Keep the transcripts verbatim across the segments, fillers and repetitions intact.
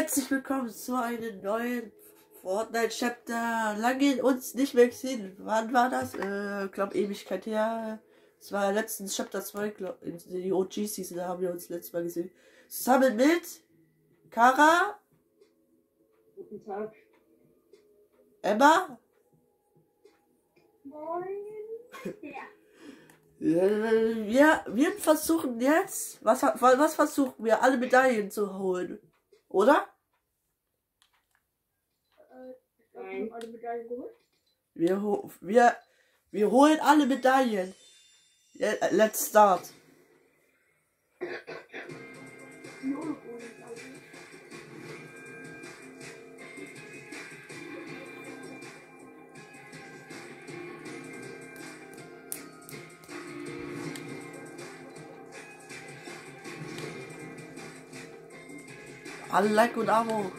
Herzlich willkommen zu einem neuen Fortnite-Chapter. Lange uns nicht mehr gesehen. Wann war das? Äh, glaub Ewigkeit her. Es war letztens Chapter zwei, glaub, in die O G-Season, da haben wir uns letztes Mal gesehen. Zusammen mit Kara. Guten Tag. Emma. Moin. Ja. Äh, wir, wir versuchen jetzt, was, was versuchen wir, alle Medaillen zu holen, oder? Äh, ich glaube, wir haben alle Medaillen geholt. Wir, ho wir, wir holen alle Medaillen. Ja, let's start. Nur noch ohne Medaillen. Alle Like und Abo.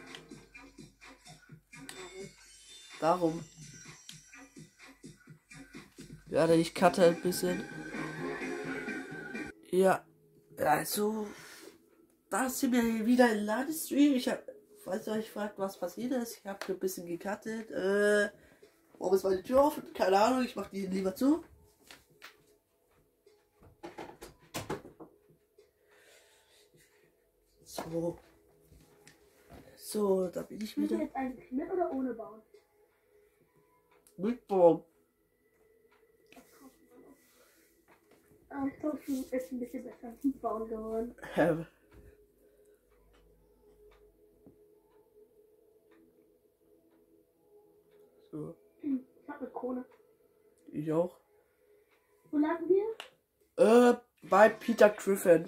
Darum. Ja, ich cutte ein bisschen. Ja, also, da sind wir wieder in Ladestream. Ich habe, falls ihr euch fragt, was passiert ist, ich habe ein bisschen gecuttet. Äh, warum ist meine Tür offen? Keine Ahnung, ich mache die lieber zu. So. So, da bin ich Müssen wir wieder. jetzt eigentlich mit oder ohne bauen? Mit Baum. Ah, ich glaube, es ist ein bisschen besser mit bauen geworden. Ähm. So, Hm, ich habe eine Krone. ich auch. Wo lagen wir? Äh, bei Peter Griffin.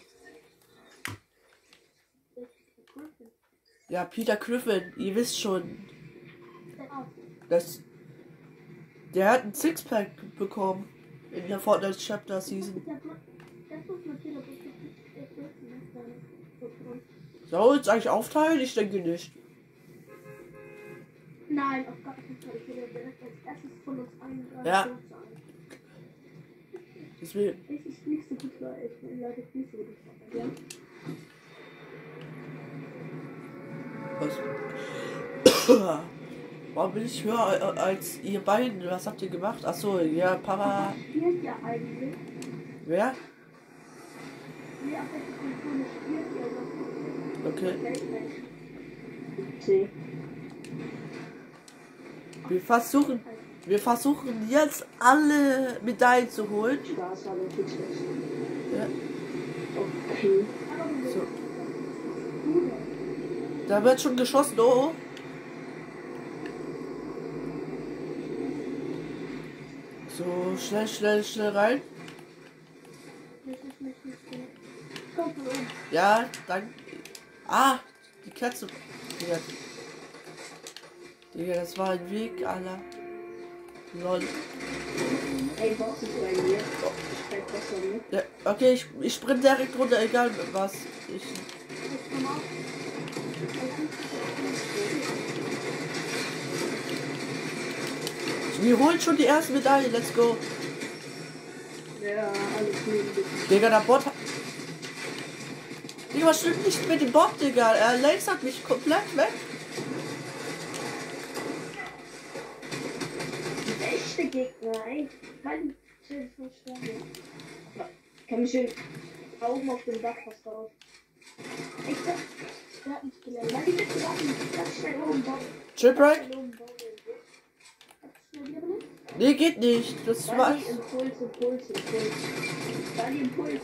Ja, Peter Griffin, ihr wisst schon, dass der hat ein Sixpack bekommen in der Fortnite Chapter Season. Soll uns eigentlich aufteilen? Ich denke nicht. Nein, auf gar keinen Fall. Ich will direkt als erstes von uns allen drei Ja. sein. Deswegen. Es ist nicht so gut, weil ich bin leider nicht so gut. Ja? Was? Warum bin ich höher als ihr beiden? Was habt ihr gemacht? Achso, ja, Para. Was spielt ja eigentlich? Wer? Nee, auf welche Konsole spielt ihr noch? Okay. C. Wir versuchen. Wir versuchen jetzt alle Medaillen zu holen. Spaß, aber gut. Ja. Okay. So. Da wird schon geschossen, oh. So, schnell, schnell, schnell rein. Ja, danke. Ah, die Katze. Digga. Digga, das war ein Weg, Alter. Lol. Ey, was ist bei mir? Ich steig besser mit. Ja, okay, ich, ich sprint direkt runter, egal was. Ich. Wir holen schon die erste Medaille, let's go. Ja, alles gut. Digga, der Bot hat. Digga, was stimmt nicht mit dem Bot, Digga? Er lasert mich komplett weg. Echte Gegner, ey. Mein Schild ist nicht schwer. Ich kann mich schön oben auf dem Dach was drauf. Ich sag, der hat mich gelernt. Weil die bitte warten, ganz schnell oben bauen. Chipbreak? Ganz schnell oben bauen. Hast du schnell wieder benutzt? Nee, geht nicht. Das war. Dali, Impuls, Impuls, Impuls. Dali, Impuls.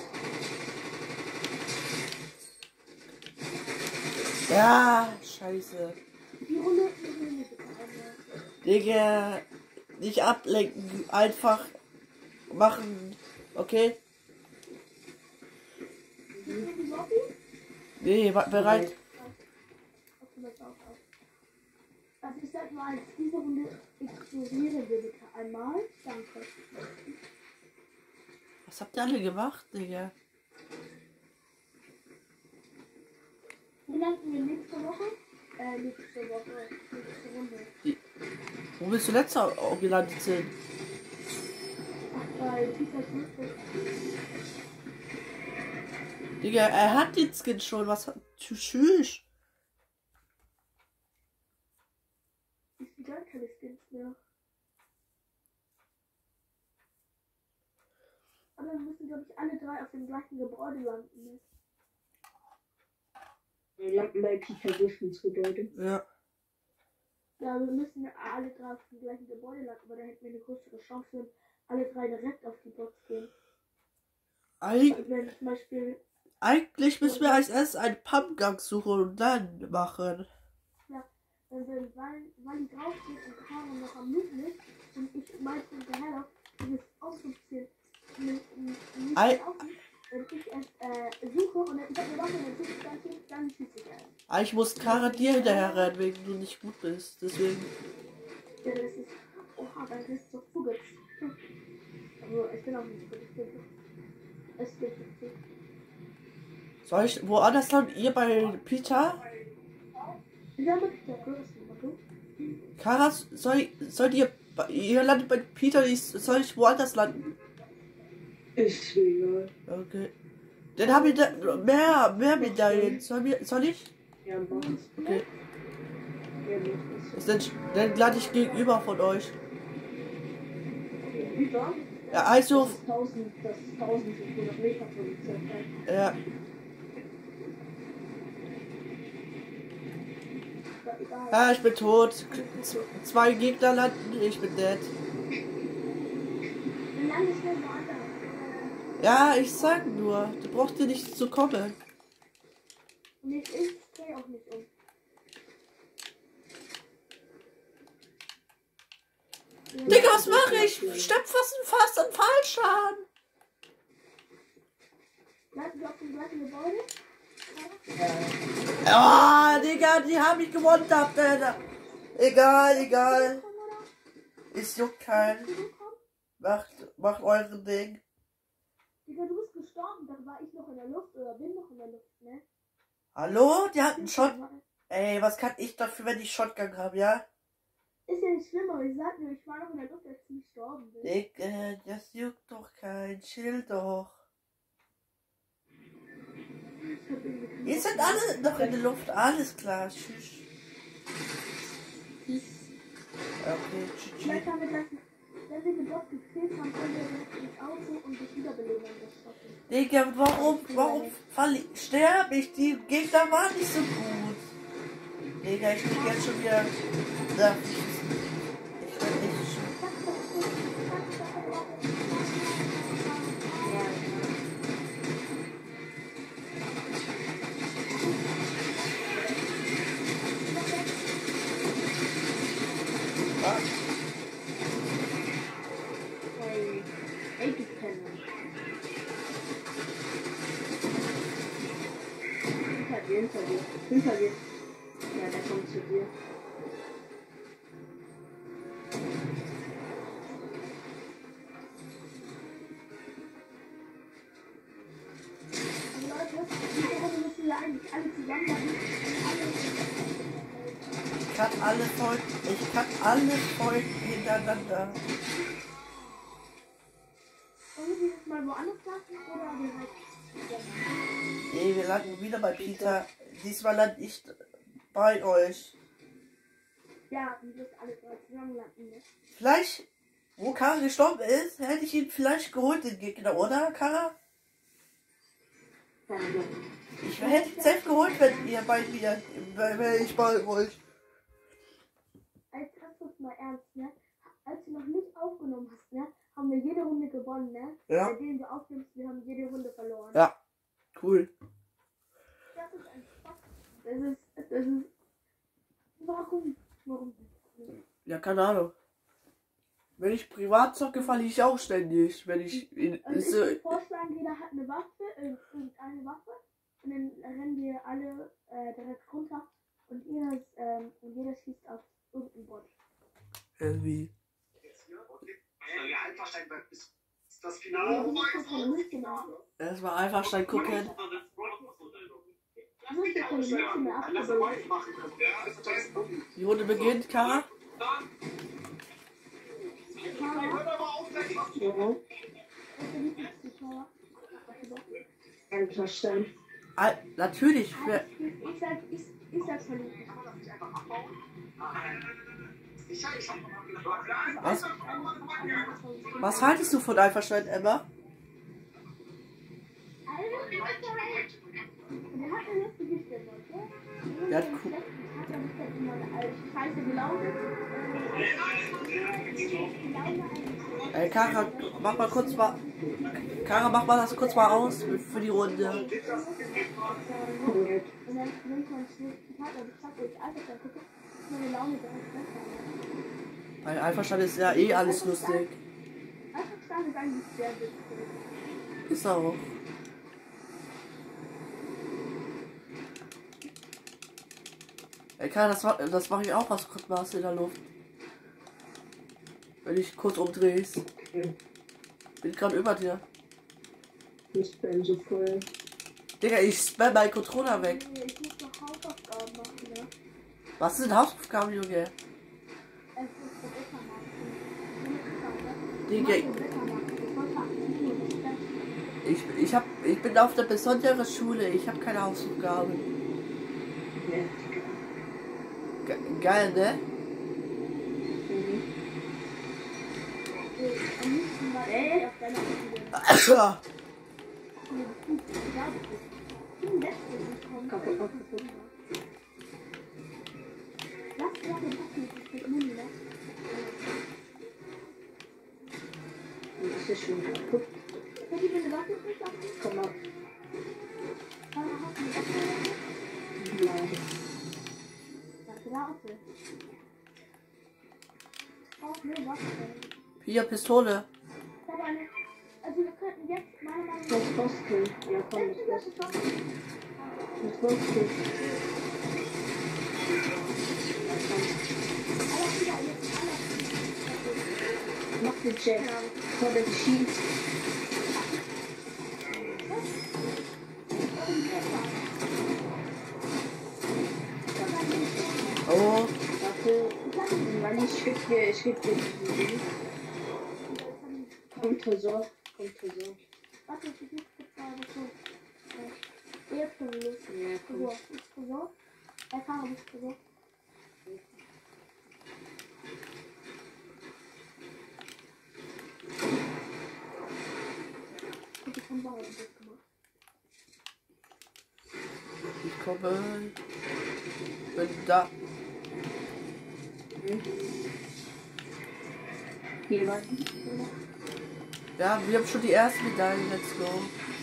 Ja, scheiße. Die Runde, die Runde bitte einmal. Digga, nicht ablenken, einfach machen. Okay? Nee, wa- bereit. Also ich sag mal, diese Runde explodieren wir bitte einmal. Danke. Was habt ihr alle gemacht, Digga? Wo landen wir nächste Woche? Äh, nächste Woche. Nächste Runde. Die, wo willst du letztes Mal auch gelandet sind? Ach, bei Peter Griffin. Digga, er hat den Skin schon. Was hat. Tschüss. keine Skins mehr. Aber wir müssen, glaube ich, alle drei auf dem gleichen Gebäude landen. Ne? Wir landen bei Peter Griffins Gebäude. Ja. Ja, wir müssen alle drei auf dem gleichen Gebäude landen, aber da hätten wir eine größere Chance, wenn alle drei direkt auf die Box gehen. Eig Und wenn zum Beispiel, eigentlich müssen wir als erstes einen Pumpgang suchen und dann machen. wenn wir Wally Wally draufsteht und Caro noch am Looten ist und ich meistens hinterherlaufe, dann ist es auch so ein bisschen nicht, nicht, nicht Ei. laufen, wenn ich erst äh, suche und dann ich hab mir noch eine Suche, dann schießt dann schießt ich erst. Eigentlich muss Kara dir hinterher rennen, wegen du nicht gut bist. Deswegen. Ja, das ist, oha, dann ist so Vogel. Also, ich bin auch nicht gut, ich bin gut. Es geht nicht. Soll ich woanders dann? Ihr bei Peter? Ja, mit der größten, okay? Kara, soll, soll ihr, ihr landet bei Peter, ich, soll ich woanders landen? Ist mir egal. Okay. Dann haben wir da mehr, mehr Medaillen. Soll, wir, soll ich? Ja, mach's. Okay. Ja, mach es. Dann, dann lande ich gegenüber von euch. Über? Ja, also. Das ist tausend, das ist eintausendfünfhundert Meter von uns entfernt. Ja. Ah, ich bin tot. Z zwei Gegner landen, ich bin dead. Dann lande ich mal woanders. Ja, ich sag nur, du brauchst dir nicht zu kommen. Und ich, ich drehe auch nicht um. Ja, Digga, was mache ich? Stimmt fast, fast an Fallschaden. landen wir auf dem gleichen Gebäude? Ah, oh, Digga, die haben mich gewonnen, Alter. Egal, egal. Es juckt keinen. Macht, macht euren Ding. Digga, du bist gestorben, dann war ich noch in der Luft oder bin noch in der Luft, ne? Hallo? Die hatten Shot. Ey, was kann ich dafür, wenn ich Shotgun habe, ja? Ist ja nicht schlimm, aber ich sag nur, ich war noch in der Luft, als ich gestorben bin. Digga, das juckt doch kein. Chill doch. Ihr seid alle noch in der Luft, alles klar. Tschüss. Okay, tschüss. Vielleicht haben wir gleich, wenn wir den Boss gekillt haben, können wir direkt ins Auto und sich wiederbeleben an das Schaffen. Digga, warum, warum fall ich, sterbe ich? Die Gegner waren nicht so gut. Digga, ich krieg jetzt schon wieder. Ja, ich bin nicht schon. Ey, du Penner. Hinter dir, hinter dir, hinter dir. Ja, der kommt zu dir. Also Leute, diese Runde müssen wir eigentlich alle zusammen machen. Ich kann alle Folgen, ich kann alle Folgen hintereinander. Wollen wir dieses Mal woanders lassen oder wir halt. Nee, wir landen wieder bei Peter. Diesmal lande ich bei euch. Ja, wir müssen alle drei zusammen landen, ne? Vielleicht, wo Kara gestorben ist, hätte ich ihn vielleicht geholt, den Gegner, oder, Kara? Ich hätte ihn selbst geholt, wenn ihr bei mir, wenn ich bei euch. Als erstes mal ernst, ne? Als du noch nicht aufgenommen hast, ne? Haben wir jede Runde gewonnen, ne? Ja. Seitdem du aufnimmst, wir haben jede Runde verloren. Ja, cool. Das ist ein Spaß. Das ist, das ist. Warum? Warum? Ja, keine Ahnung. Wenn ich privat zocke, falle ich auch ständig. Wenn ich in, Also ich so, würde vorschlagen, jeder hat eine Waffe, äh, irgendeine Waffe. Und dann rennen wir alle äh, direkt runter. Und jeder, ähm, und jeder schießt auf irgendeinen Bot. irgendwie. Ja, Alphastein ist das Ja, Finale. das ist doch keine Münze mehr. Erstmal einfach schnell gucken. Das ist doch keine Münze mehr abgebildet. Die Runde beginnt, Kara. Ja. Einverstanden. Ah, natürlich. Für, Ich sag, ich, ich sag verlieren. Was? Was haltest du von Einverstand, Emma? Der hat eine lustige Stimme, okay? Der hat cool. Hat er nicht immer eine scheiße gelaufen. Ey, Kara, mach mal kurz mal. Kara, mach mal das kurz mal aus für die Runde. Und dann nimmt man den Partner, die Klappe, ich einfach dann gucke, meine Laune da ist. Bei Einverstand ist ja eh alles lustig. Einverstand ist eigentlich sehr witzig. Ist auch. Ey, Kara, das, ma- das mache ich auch, was kurz machst in der Luft. Wenn ich kurz umdrehst. Bin gerade über dir. Ich bin so voll. Digga, ich spam meinen Controller weg. Ich muss noch Hausaufgaben machen, ne? Was sind Hausaufgaben, Junge? Es ist der Bäckermarkt. Digga, ich, ich, hab, ich bin auf der besonderen Schule. Ich habe keine Hausaufgaben. Ja. Ge geil, ne? Am liebsten war er auf deiner Alter. Kaputt, kaputt. Lass gerade packen, das wird Muni, ne? Das ist schon kaputt. Kann ich bitte Waffe nicht machen? Komm mal. Kann man auch eine Waffe machen? Nein. Warte, Waffe. Auch eine Waffe. Hier, Pistole. Ich habe eine. Also, wir könnten jetzt meiner Meinung Das Boskel. Ja, komm, das das Boskel. ist doch. Das Boskel. Aller wieder jetzt. Aller. Mach den Check. Vor der schießt. Oh, Warte. Nein, ich krieg dir, ich krieg dir diesen Ding. Komm, Tresor. Komm, Tresor. Warte, ich muss kurz mal so. Jetzt können wir los. Ja, komm. So, ist Tresor. Erfahre bis Tresor. Ich habe Bauern das gemacht. ich komme. Bin da. Hier, warte. Ja, wir haben schon die erste Medaille. Let's go.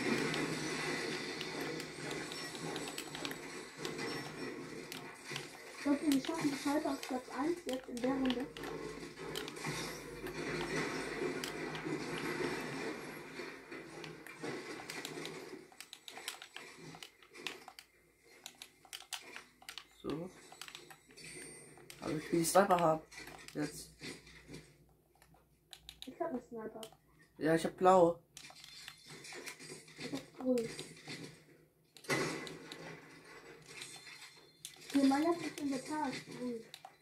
Ich glaube, wir schaffen es heute auf Platz eins jetzt in der Runde. So. Aber ich will die Sniper haben. Jetzt. Ich hab einen Sniper. Ja, ich hab blau. Ich hab grün. Hier, mein letztes Inventar ist grün.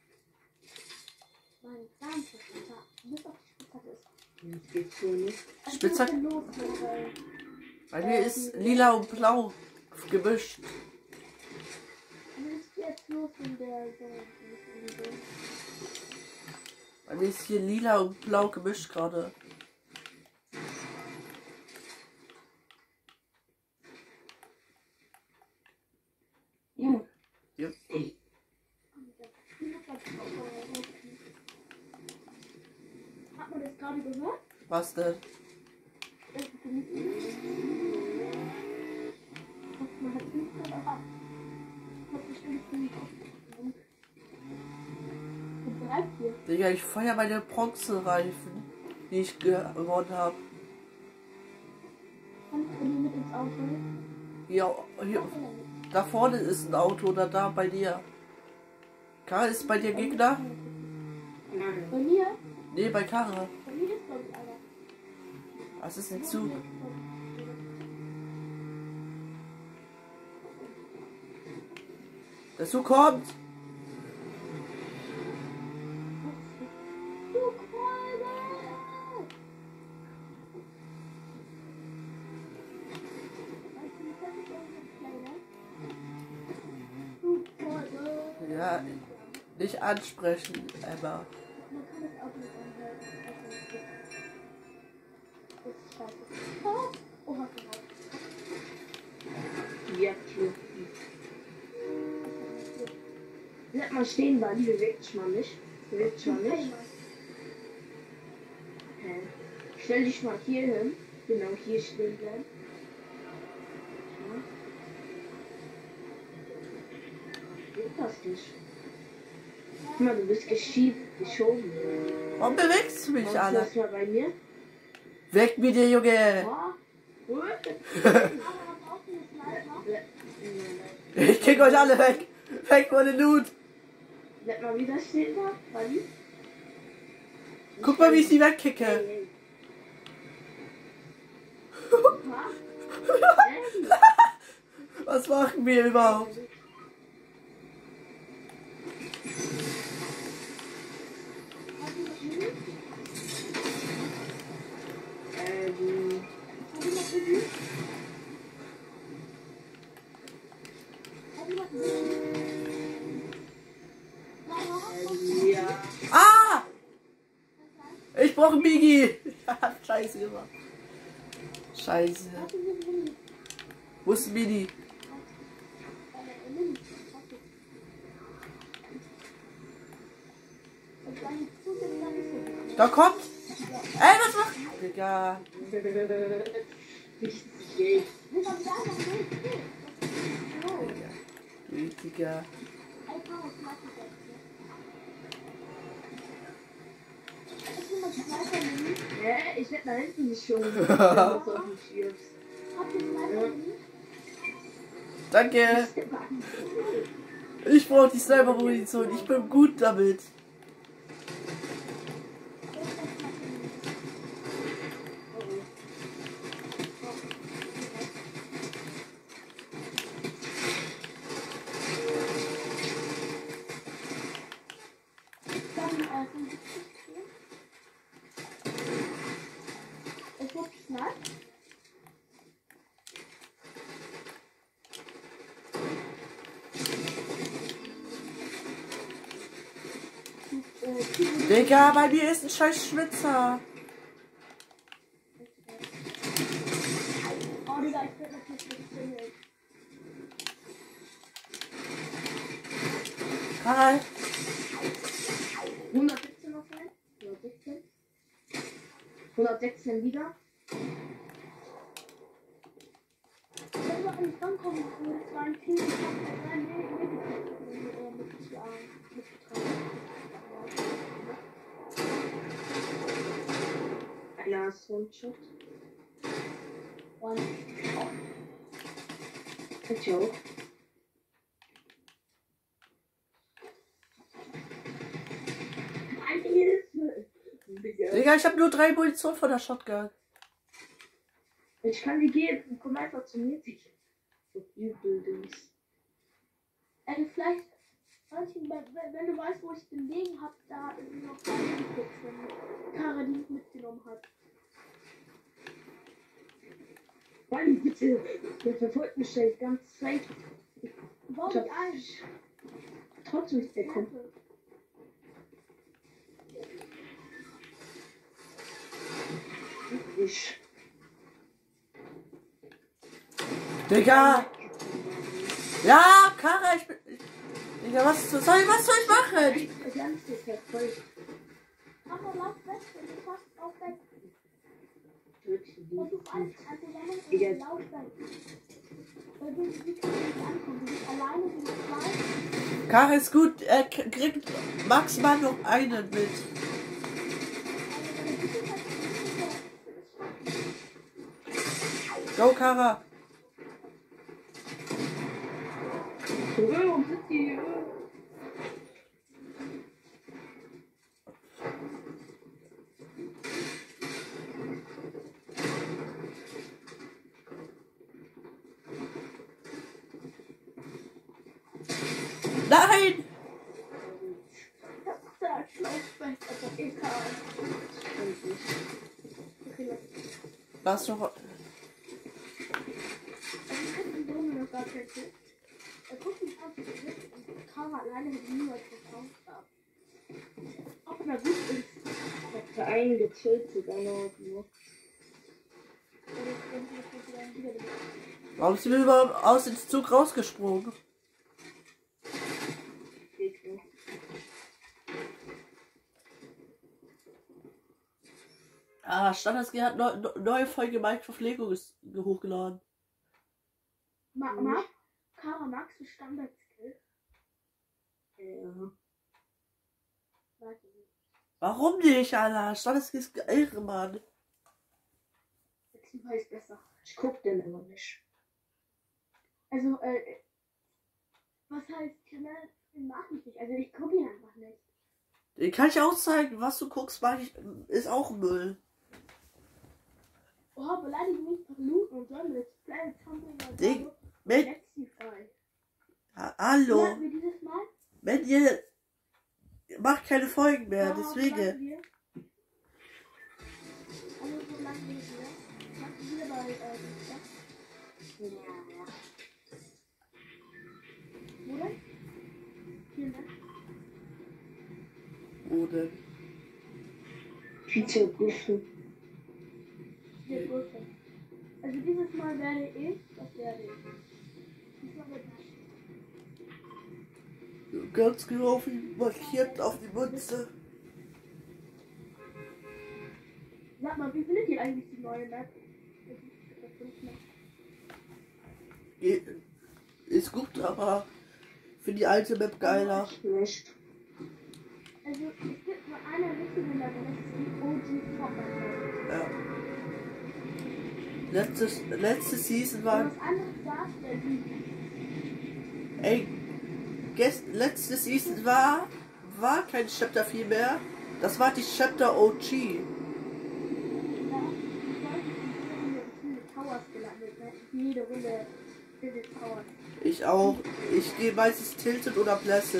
Mein ganzes Inventar. Bis auf die Spitzhacke ist. Das geht so nicht. Also, Spitzhacke? was ist denn los, weil Bei mir ist lila und blau gemischt. was ist jetzt los in der so. Bei mir ist hier lila und blau gemischt gerade. Ja. Ja. Hat man das gerade gehört? Was denn? Das ist nicht. Man hat nicht gehört. Hat bestimmt nicht gehört. Mit drei, vier. Digga, ich feier meine Bronzereifen, die ich gewonnen habe. Kannst du die mit ins Auto? Hier, hier, da vorne ist ein Auto oder da bei dir. Karl, ist bei dir Gegner? Nein. Bei mir? Nee, bei Karl. Bei mir ist glaube ich einer. Was ist ein Zug? Der Zug kommt! Ja, Nicht ansprechen, Emma. Man kann das auch nicht anhören. Das ist scheiße. Oh, oh, hat genau. Ja, schlucken. Bleib mal stehen, Buddy. Bewegt dich mal nicht. Bewegt dich mal nicht. Okay. Stell dich mal hier hin. Genau, hier stehen bleiben. Geht das nicht? Guck mal, du bist geschiebt, geschoben. Warum bewegst du mich, Kommst du Alter? das mal bei mir? Weg mit dir, Junge! Ja. Gut. Ich kick euch alle weg! Weg von den Loot! Bleib mal wieder stehen da, Buddy. Guck mal, wie ich sie wegkicke! Hey, hey. Ha? Hey. Was machen wir überhaupt? Ähm, ähm, ja. Ah! Ich brauche einen Biggie! Scheiße gemacht. Scheiße. Wo ist Mini? Da kommt! Ey, was macht? Digga. Richtig gay. Digga. Hä? Ich werd da hinten geschoben. Ja. Danke. Ich brauche die Sniper-Munition. Ich bin gut damit. Digga, bei mir ist ein scheiß Schwitzer. Oh, Digga, ich bin natürlich nicht. Karl. hundertsiebzehn noch rein. hundertsiebzehn. hundertsechzehn wieder. Wenn wir an den Stand kommen, wo zwei Teams haben, mitgetragen. Einer ist One-Shot. Und Ich auch. eine Hilfe. Digga, ich hab nur drei Munition von der Shotgun. Ich kann die geben. Komm einfach zu mir. So Übel-Dings. Also vielleicht, manchen, wenn, wenn du weißt, wo ich den Degen hab, da ist noch eine von Kara, die mich mitgenommen hat. Mann, bitte. Der verfolgt mich die ganze Zeit. Bau Ich dich hab- ein. Trotzdem ist der kommt. Ich. Digga. Ja, Kara, ich bin... Digga, was soll ich, was soll ich machen? Der ganze verfolgt. Aber lauf weg, und du passt auch weg. Wirklich Und du gut. weißt, also wenn man Digga. so lauf weg. Weil du, wie kannst du nicht ankommen? Du bist alleine, du bist zwei. Kara ist gut, er k- kriegt maximal noch einen mit. Go, Kara. Warum sind die hier? Nein! Da, lauf weg, also egal. Okay, lass. Lass doch... Also ich hab den Brunnen noch gar kein Tipp. Er guckt mich an, und Kara alleine hat niemals verkauft. Auch mal gut ist. Ich hab für einen getötet, eine Ordnung. Warum sind wir überhaupt aus dem Zug rausgesprungen? Gegner. Ah, Standards-G hat neu, neu- neue Folge Minecraft Lego ges- hochgeladen. Ma, ma, Kara, magst du Standard-Skill? Ja. Warte nicht. Warum nicht, Alter? Standards-G ist geil, Mann. Der Team heißt besser. Ich guck den immer nicht. Also, äh, was heißt, Kanal mag ich nicht. Also, ich gucke ihn einfach nicht. Den kann ich auch zeigen. Was du guckst, mag ich, ist auch Müll. Oh, beleidige mich per Looten und sollen Let's Play Tumbling Ding. Wenn, Lexify. ha- hallo. Hatten wir dieses Mal? Wenn ihr macht keine Folgen mehr, Ja, deswegen. machen wir. Also, so lange wir wieder. Machen wir bei, äh, Ja, ja. wo denn? Vielen Dank. Oder? Peter Griffin. Der Größe. Also, dieses Mal werde ich, was werde ich? Diesmal werde ich. Ganz genau wie markiert auf die Münze. Sag mal, wie findet ihr eigentlich die neue Map? Geht- Ist gut, aber für die alte Map geiler. Nicht. Also, es gibt nur eine richtige Map und das ist die O G Fortnite. Ja. Letztes, letzte Season Wenn war. was anderes sagt, der die. Ey, gest, letzte Season war. War kein Chapter vier mehr. Das war die Chapter O G. Ja, ich weiß nicht, ich bin mit viele Towers gelandet, ne? Jede Runde viele Towers. Ich auch. Ich gehe meistens Tilted oder Blessed.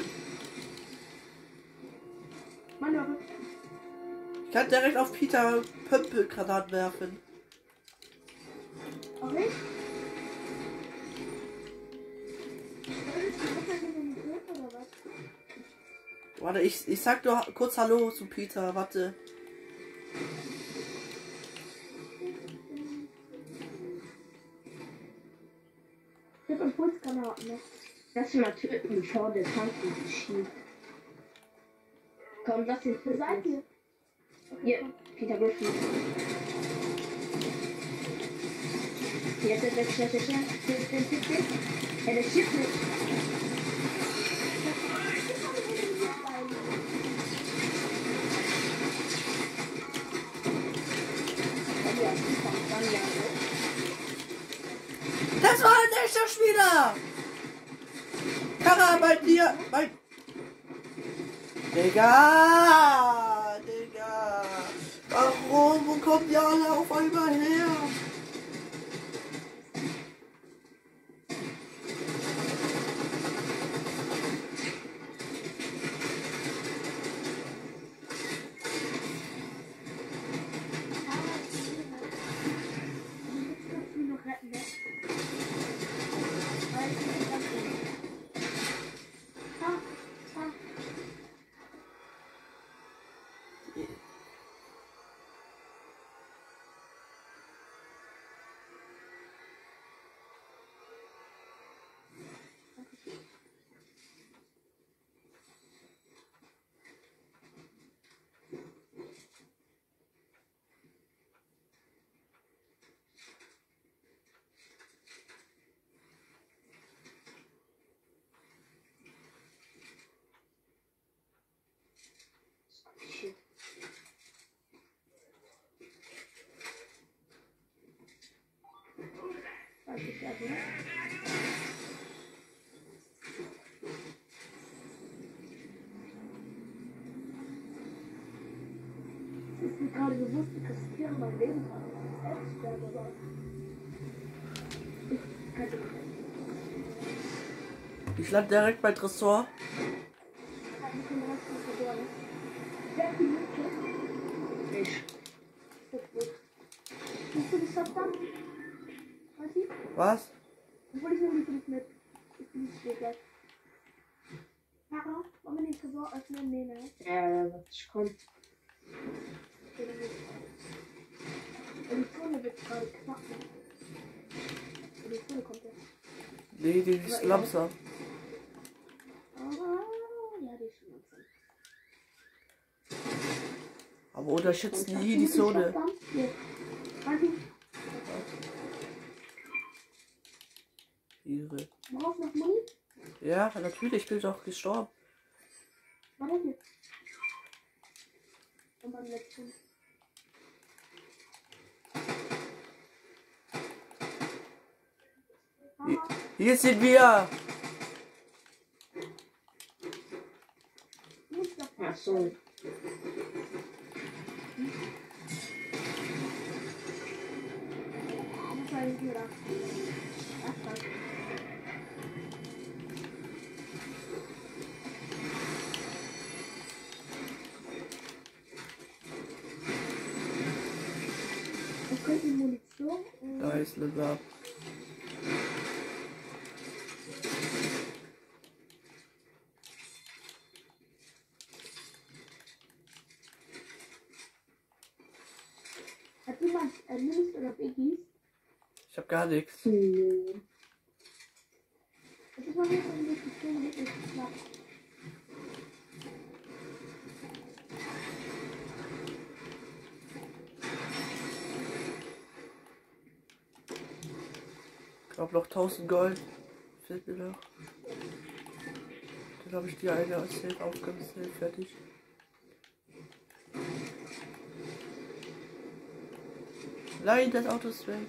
Mann, aber Ich kann direkt auf Peter Pömpelgranat werfen. auch nicht? Ist die Mutter hier nicht tot oder was? Warte, ich, ich sag nur kurz Hallo zu Peter. Warte. Ich hab Impulsgranaten, ne? Lass ihn mal töten, bevor der Tank nicht schießt. Komm, lass ihn Wo seid töten. ihr? Okay, Hier, komm. Peter Griffin. Jetzt, jetzt, jetzt, jetzt, jetzt, jetzt, jetzt, jetzt, jetzt, jetzt. Ja, der schießt nicht. Ja, ja, super, dann ja, ne? Das war ein echter Spieler! Kara, bei dir! Bei. Digga! Digga! Warum? Wo kommen die alle auf einmal her? Es ist mir gerade bewusst, ich riskiere mein Leben gerade. Ich sterbe, aber ich kann nicht. Ich lande direkt bei Tresor. Ich habe mich in der Hälfte verloren. Wer hat die Luke? Ich. Das ist gut. Siehst du die Shotgun? Was sie? Was? Obwohl ich noch nicht mit. Ich Ich stehe gleich. Papa, wollen wir den Tresor öffnen? Nee, ne? Ja, was ich komm. Und die Zone wird gerade knacken. Und die Zone kommt jetzt. Nee, die ist langsam. Aber, ja, die ist schon langsam. Aber unterschätzt nie die Zone. Hier. Warte, Ihre. du brauchst noch Muni? Ja, natürlich, ich bin doch gestorben. Warte hier. Und beim letzten. Mama, Hier sind wir. du musst doch Ach so. Das war nicht gedacht. Ach, was. Okay, die Munition. äh, Da ist eine Waffe. Hat jemand äh, Minis oder Biggies? Ich hab gar nichts. Hm. Das ist mal nicht so ein bisschen wirklich knapp. Ich glaube noch tausend Gold. Fehlt mir noch. Dann habe ich die eine als Safe Aufgabe safe fertig. Nein, das Auto ist weg.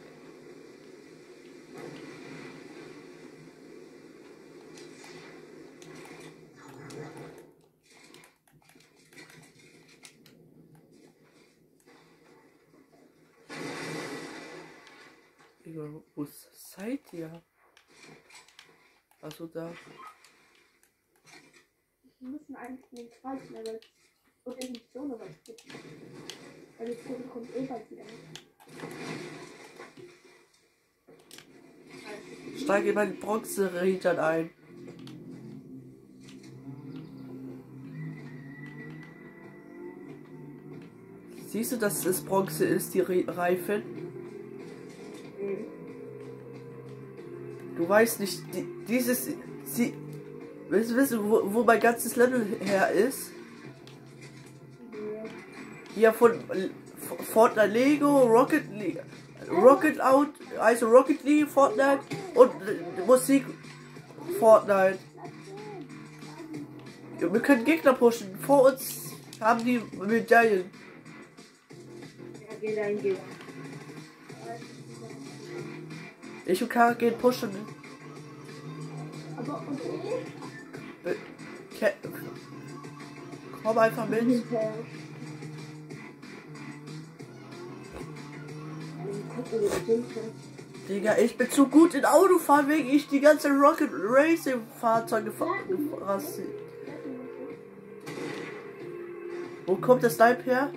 Digga, wo seid ihr? Also da. Wir müssen eigentlich in den zweiten Level oder in die Zone was gibt. Weil die Zone kommt eh bald wieder. Steige in meinen Bronze-Rädern ein. Siehst du, dass es Bronze ist, die Re Reifen? Du weißt nicht, die, dieses, sie, willst du wissen, wo, wo mein ganzes Level her ist? Hier von Fortnite Lego, Rocket League, Rocket Out, also Rocket League, Fortnite und äh, Musik Fortnite. Ja, wir können Gegner pushen. Vor uns haben die Medaillen. Ja, geh dahin, geh. Ich und Kara gehen pushen. Aber okay. Äh, Ke Komm einfach mit. Hinterher. Gucken, wie das hinfällt. Digga, ich bin zu gut in Autofahren, wegen ich die ganze Rocket Racing Fahrzeuge verrasse. Wo kommt der Snipe her?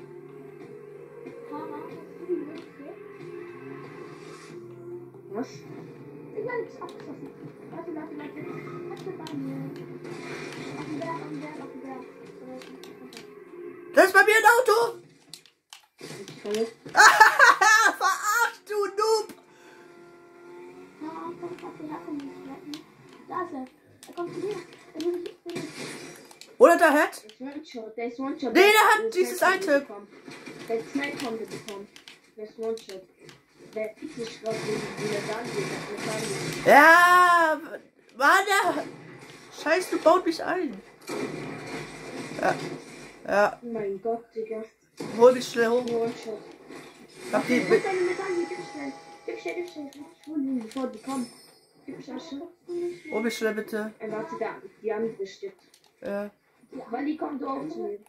Was? Ich bin jetzt abgeschossen. Warte, warte, warte. Warte bei mir. Auf dem Berg, auf dem Berg, auf dem Berg. Das ist bei mir ein Auto! Ich kann nicht. Verarscht, du Noob! Ja, komm, komm, her, komm, nicht. Da ist er. Er kommt zu mir. Er will mich, er will mich. Oder der hat? Der ist One-Shot, der ist One-Shot. Nee, der hat ist dieses Sniper Item. bekommen. Der hat Sniper bekommen. Der ist One-Shot. Der ist nicht gerade wieder da geht. Ja, Mann, der Scheiß, du baut mich ein. Ja, ja, Oh mein Gott, Digga. hol mich schnell hoch. One-Shot. Hab die Gib mit. deine Medaille, gib schnell. Gib schnell, gib schnell. Ich hol ihn, bevor die kommen. Gib schnell, schnell. Hol mich schnell bitte. Er warte da, die andere stirbt. Ja. Weil die kommt auch zu mir.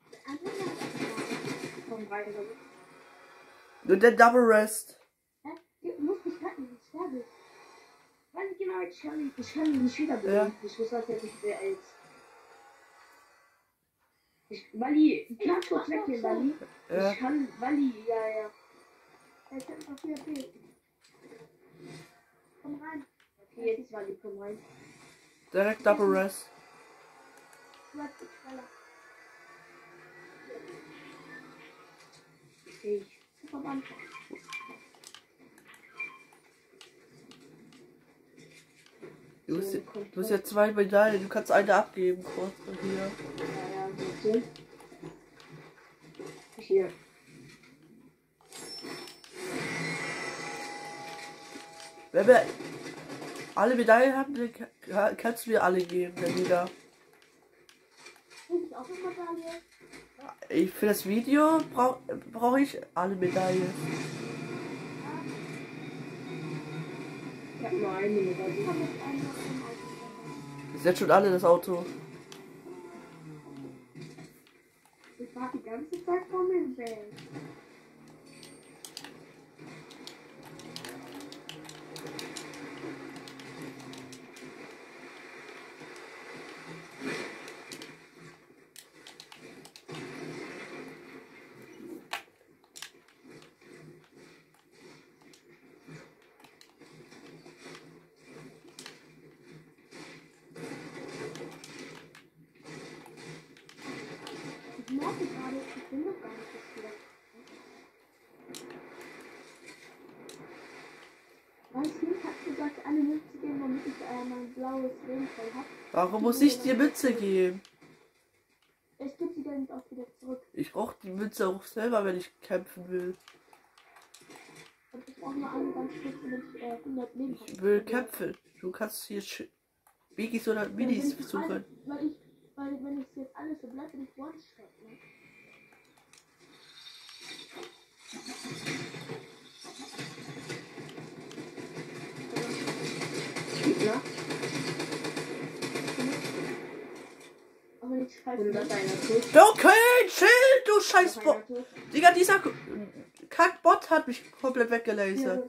Komm rein. Nur der Double Rest. Du musst mich retten, ich sterbe. Weil genau, ich kann, ich kann ihn nicht wiederbringen. Ja. Ich muss das jetzt nicht wer älter. Ich, Wally, kannst du kurz weggehen, Wally? Ja. Ich kann, Wally, ja, ja. Er ist auf P H P. Komm rein. Okay, jetzt Wally, komm rein. Direkt Double Rest. Red ist schneller. Ich. Vom Anfang. Du hast, du hast ja zwei Medaillen, du kannst eine abgeben, kurz hier. Ja, ja, bitte. Hier. Wenn wir alle Medaillen haben, dann ka- kannst du mir alle geben, dann wieder. Krieg ich auch eine Medaille? Ich, für das Video brauche brauch ich alle Medaillen. Ich hab nur eine Ich Medaille. habe jetzt einen noch im Auto. Das ist jetzt schon alle das Auto. Ich war die ganze Zeit vor mir weg. Ich merke gerade, ich bin noch gar nicht so schlecht. Weißt du, ich hab gesagt, alle mitzugeben, damit ich äh, mein blaues Leben voll hab. Warum muss ich dir Mütze geben? Ich gebe sie dann auch wieder zurück. Ich brauche die Mütze auch selber, wenn ich kämpfen will. Und ich brauche mal eine ganz kurz, damit ich äh, hundert Leben habe. Ich will kämpfen. Du kannst hier Sch- Biggies oder Minis suchen. Weil ich, weil wenn es jetzt alles so bleibt, bin ich One-Shot, ne? Ja. Aber nicht scheiße. Und das einer tot. Okay, chill, du scheiß Noch Bot. einer tot. Digga, dieser Kackbot hat mich komplett weggelasert.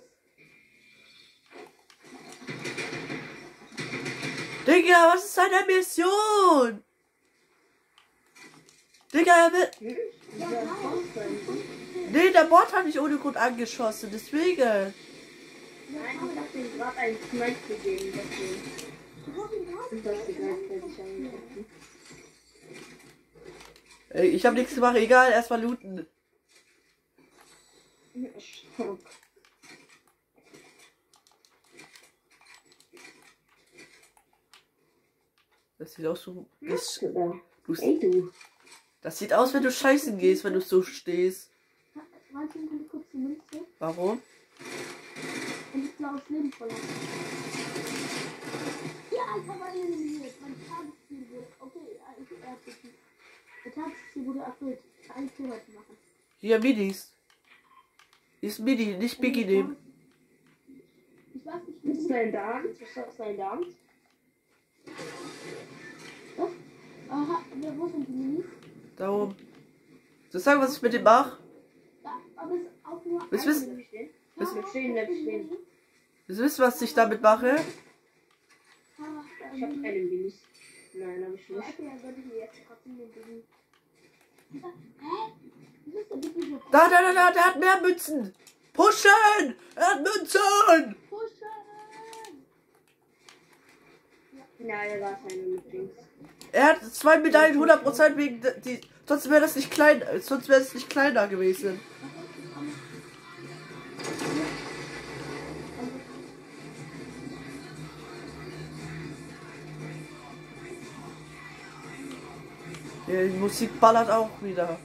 Digga, was ist seine Mission? Digga, er will... Dieser Haus sein. Nee, der Bot hat mich ohne Grund angeschossen, deswegen. Nein, ich hab ihm gerade einen Snipe gegeben, deswegen. Und das sie gleichzeitig angegriffen. Ey, ich hab nichts gemacht, egal, erstmal looten. Stopp. Das sieht aus, so, das, Oder? du, Ey, du. das sieht aus, wenn du scheißen gehst, wenn du so stehst. Martin, kann ich kurz die Münze Warum? und das blaues Leben voll haben? Ja, ich habe einen eliminiert. Mein Tagesziel wurde. Okay, ich er hat gekriegt. Der Tagesziel wurde erfüllt. Ein Kill heute machen. Hier, Minis. Hier ist Mini, nicht Biggie nehmen. Ich weiß nicht, Was ist wie dein Darm? Was ist dein Darm? das. Aha, wer wo sind die Minis? Da oben. Soll ich sagen, was ich mit dem mache? Ja, aber es ist auch nur. Willst du ein- wissen? Bleib stehen. Ja, Bleib stehen, bleib stehen. Willst du wissen, was ich damit mache? Ah, Ich hab keine Minis. Nein, hab ich nicht. Warte, ja, sollte ich mir jetzt trotzdem den Ding. Hä? Wieso ist der Ding so Da, da, da, da, der hat mehr Mützen. Pushen! Er hat Mützen! pushen? Nein, der war keine mit Dings. Er hat zwei Medaillen, hundert Prozent wegen de- die. Sonst wäre das nicht klein, äh, sonst wäre es nicht kleiner gewesen. Ja, die Musik ballert auch wieder.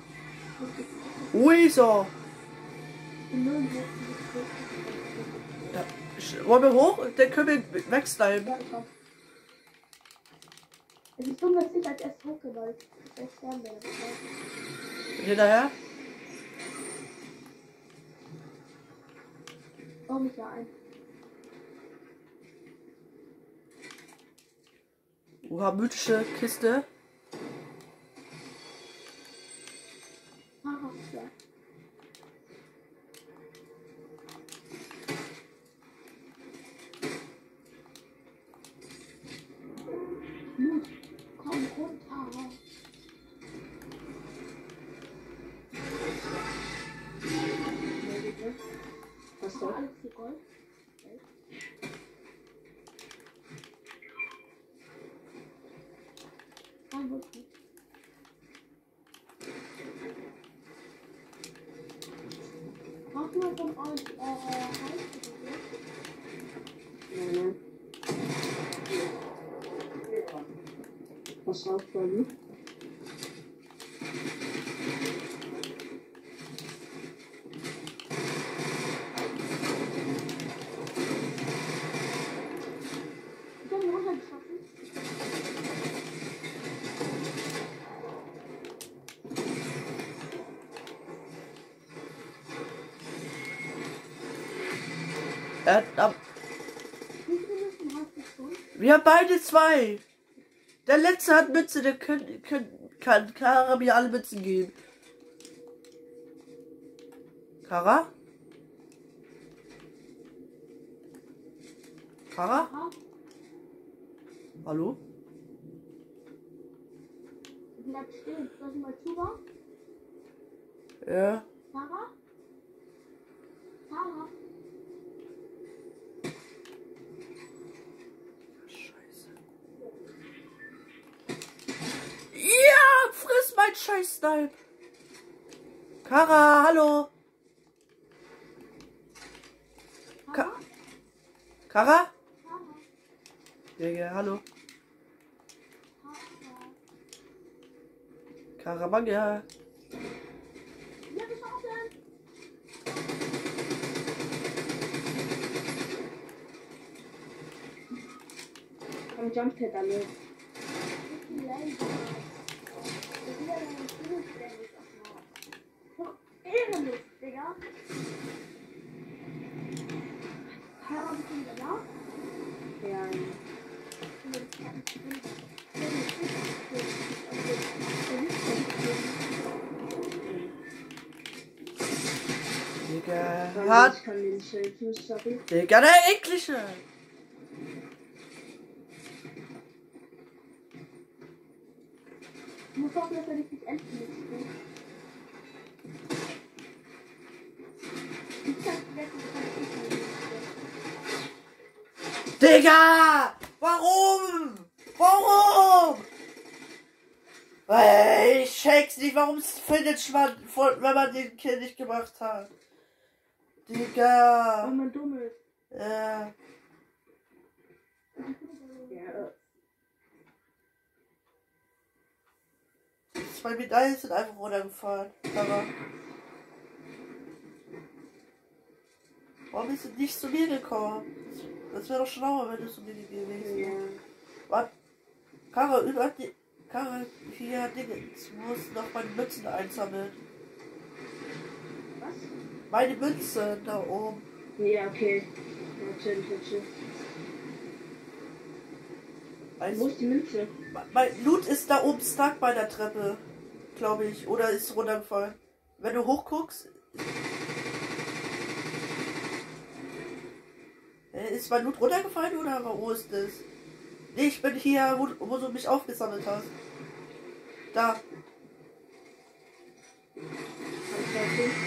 Ui, so. Ja. sch- Wollen wir hoch? Dann können wir wegsnipen. Ja, komm. Es ist dumm, dass ich als erstes hochgewollt. Ich werde sterben, wenn er das weiß. Hinterher? Bau mich da ein. Oha, mythische Kiste. Haha, ja. Mut, komm runter. Was Hast soll? du alles für Gold? Mach mal von euch äh, Heiß. Nein, nein. Was drauf wollen? Ich hab ihn runtergeschossen. Er, ab, Wie viele Minuten hast du schon? wir haben beide zwei. Der letzte hat Mütze, der können, können, kann Kara mir alle Mützen geben. Kara? Kara? Aha. Hallo? Bleib stehen. Soll ich mal zubauen? Ja. Sarah? Sarah? Scheiße. Ja, friss mein scheiß Snipe. Kara, hallo. Ka Kara? Sarah? Ja, ja, hallo. Sarah? Karamange. Ja, geschossen! Komm, Jumppad alle. Ich bin lazy. Ich bin ja ein Zuständig auf Mord. Ehrenlos, Digga. Sarah, bist du wieder da? Ja, Digga. ich Hat. kann den nicht helfen, sorry. Digga, der eklige. Ich muss hoffen, dass er nicht bis Ende nicht spielt. Ich kann vergessen, dass er nicht spielt. Digga! Warum? Warum? Ey, ich check's nicht, warum findet man, wenn man den Kill nicht gemacht hat. Digga. Weil man dumm ist. Ja. Ja, Zwei Medaillen sind einfach runtergefahren. Aber. Warum bist du nicht zu mir gekommen? Das wäre doch schlauer, wenn du zu mir gewesen ja. wärst. Was? Kara, über die. Kara, hier Dinge. Ich muss noch meine Mützen einsammeln. Was? Meine Mützen da oben. Ja, okay. Ja, chill, chill, chill. Weißt Wo du, ist die Münze? mein Loot ist da oben stuck bei der Treppe. Glaube ich. Oder ist runtergefallen. Wenn du hochguckst. Äh, Ist mein Loot runtergefallen oder wo ist das? Nee, ich bin hier, wo, wo du mich aufgesammelt hast. Da. Kannst du das sehen?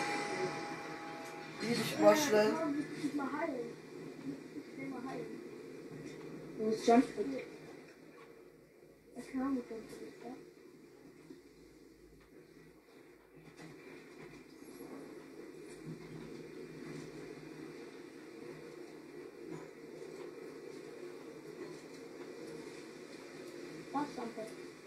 Geh dich mal schnell. Sarah, willst du dich mal heilen? Willst du dich schnell mal heilen? Wo ist Jumppad? Er kam mit dem Bericht, ja? Was, Sampe?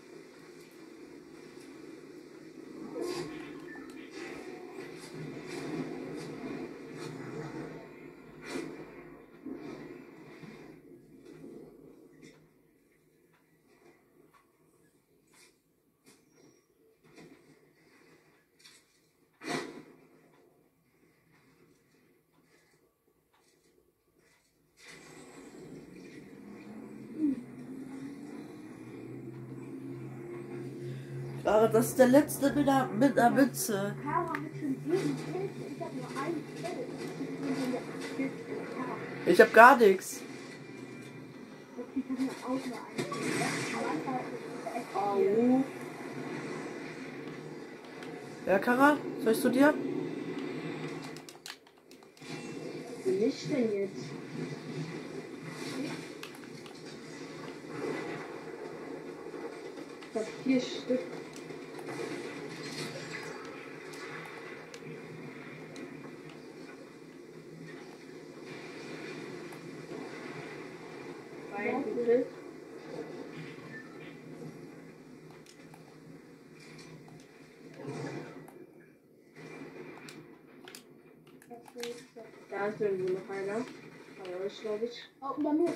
Aber das ist der letzte mit der, mit der Mütze. Kara hat schon sieben Kills, ich hab nur einen Kill. Ich bin in der Kills. Kara, Ich hab gar nichts. ich hab mir auch nur einen Kill. Manchmal ist es echt Au. viel. Ja, Kara, soll ich zu dir? Was bin ich denn jetzt? Ich hab vier Stück. Nee, so. Da ist irgendwo noch einer. Aber ich glaube ich. Oh, bei mir.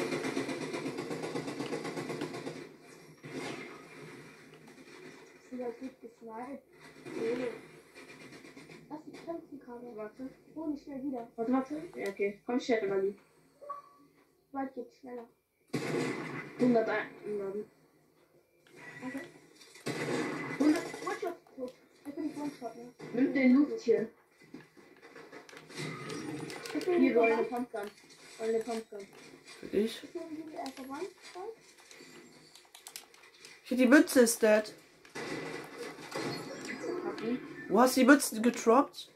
Ist gut gesniped. Nee. Lass die kämpfen gerade. Warte. Oh, nicht schnell wieder. Warte, warte. Ja, okay. Komm schnell, Mali. Weit geht schneller. hunderteins. Okay. hundert. One-Shot tot. Ich bin nicht One-Shot, ne? Nimm den Loot hier. Ich bin Hier nicht goldene verwandt. Pumpgun. Goldene Pumpgun. Für dich. Ich bin nicht äh, verwandt. Hier, die Mütze ist dead. Papi. Wo hast du die Mützen getroppt?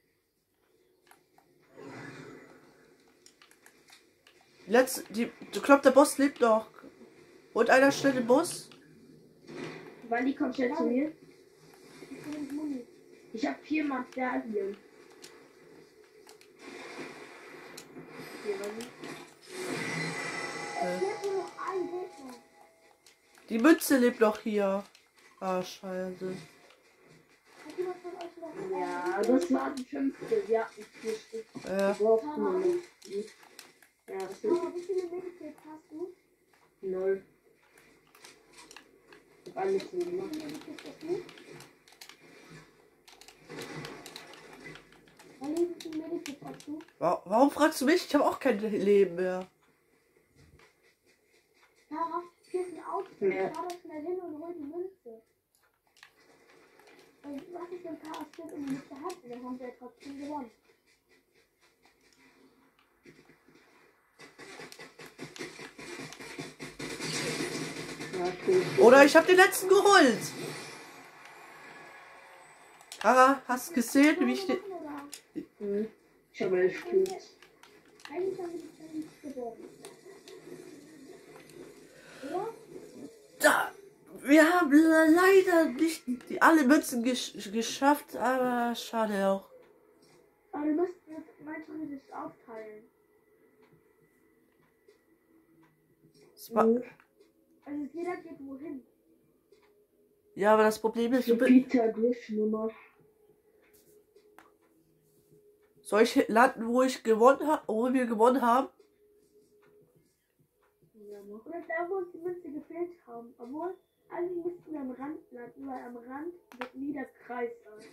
Letz, die, ich glaube, der Boss lebt noch. Und einer schnell den Bus. Wally, komm schnell zu mir. Ich bin nicht Muni. Ich hab vier Materialien. Hier, Wally. Ich hab nur noch einen Gegner. Die Mütze lebt noch hier. Ah, scheiße. Hat jemand von euch noch Ja, das waren fünfte. Wir hatten vier Stück. Äh, Wir brauchten nur noch. Ja, das ist Mama, wie viele Medikits hast du? null. Ich hab alles so Wie gemacht. viele Medikits hast du? Wally, wie viele Medikits hast du? wa warum fragst du mich? Ich habe auch kein Leben mehr. Tara, hier ist ein Auto. Ja. Fahr doch schnell hin und hol die Münze. Und was ist, wenn Tara stirbt und die Münze hat? Und dann haben wir ja trotzdem gewonnen. Ja, okay. Oder ich habe den letzten geholt. Kara, hast du gesehen, wie ich den... Oder? Hm. Ich habe elf Stück. Eigentlich haben wir die Challenge gewonnen. Oder? Da, wir haben leider nicht die, alle Mützen gesch geschafft, aber schade auch. Aber wir müssten jetzt manchmal das aufteilen. Es war, Hm. Also jeder geht wohin. ja, aber das Problem ist, Für du bin, Peter Griff Nummer. soll ich landen, wo ich gewonnen habe, wo wir gewonnen haben? Ja, mach. Oder da, wo uns die Münze gefehlt haben. Obwohl, eigentlich müssten wir am Rand landen, weil am Rand wird nie der Kreis sein.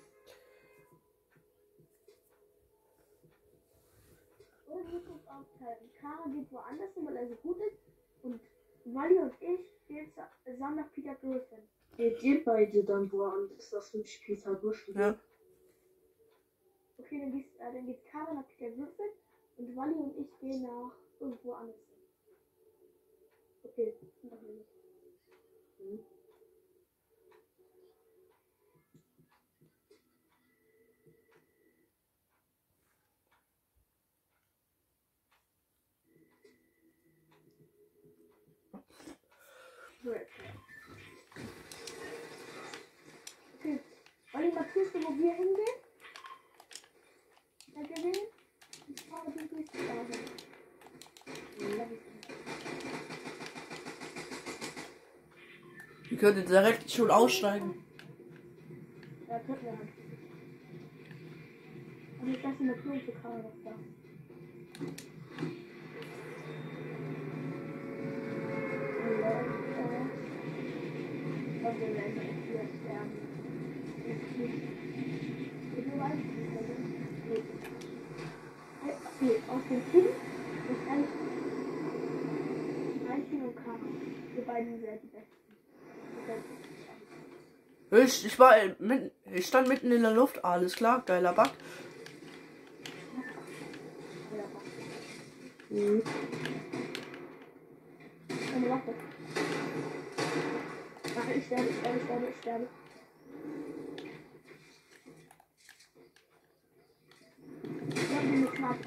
Oder wir müssen uns aufteilen. Kara geht woanders hin, weil er so gut ist. Und Wally und ich gehen zusammen nach Peter Griffin. Geht ihr beide dann woanders? Das wünsche ich Peter Griff. Ja. Okay, dann, gehst, äh, dann geht Kara nach Peter Griffin und Wally und ich gehen nach irgendwo anders hin. Okay, noch nicht. Hm. Okay, Wally, markierst du, wo wir hingehen? Seid ihr will? Ich fahre die nächste Frage. Wir könnten direkt schon aussteigen. Ja, könnten wir halt. Und ich lasse mal Knochen für Kara noch da. Und wir werden hier sterben. Ich weiß nicht. Okay, aus dem Team ist eigentlich Einstein und Kara. Wir beiden sind die Besten. Ich, ich war mit, ich stand mitten in der Luft, alles klar, geiler Bug. Hm. Eine Waffe. Ach, ich sterbe, ich sterbe, ich sterbe, ich sterbe. Ich habe eine Karte.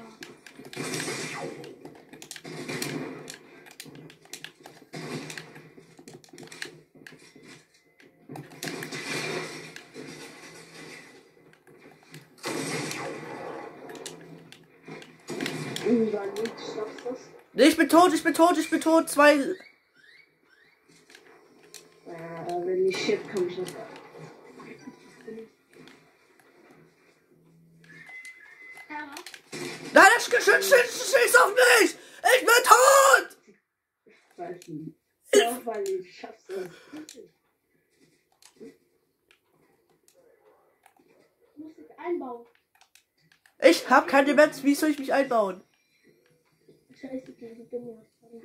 Irgendwann nicht, schaffst du das? Nee, ich bin tot, ich bin tot, ich bin tot. Zwei. Äh, wenn ich shit, kann ich das sagen. shit, shit, schieß auf mich! Ich bin tot! Weiß nicht. Ja, weil ich schaff's das. Du musst dich einbauen. Ich hab keine Metz, wie soll ich mich einbauen? Scheiße, die dumme.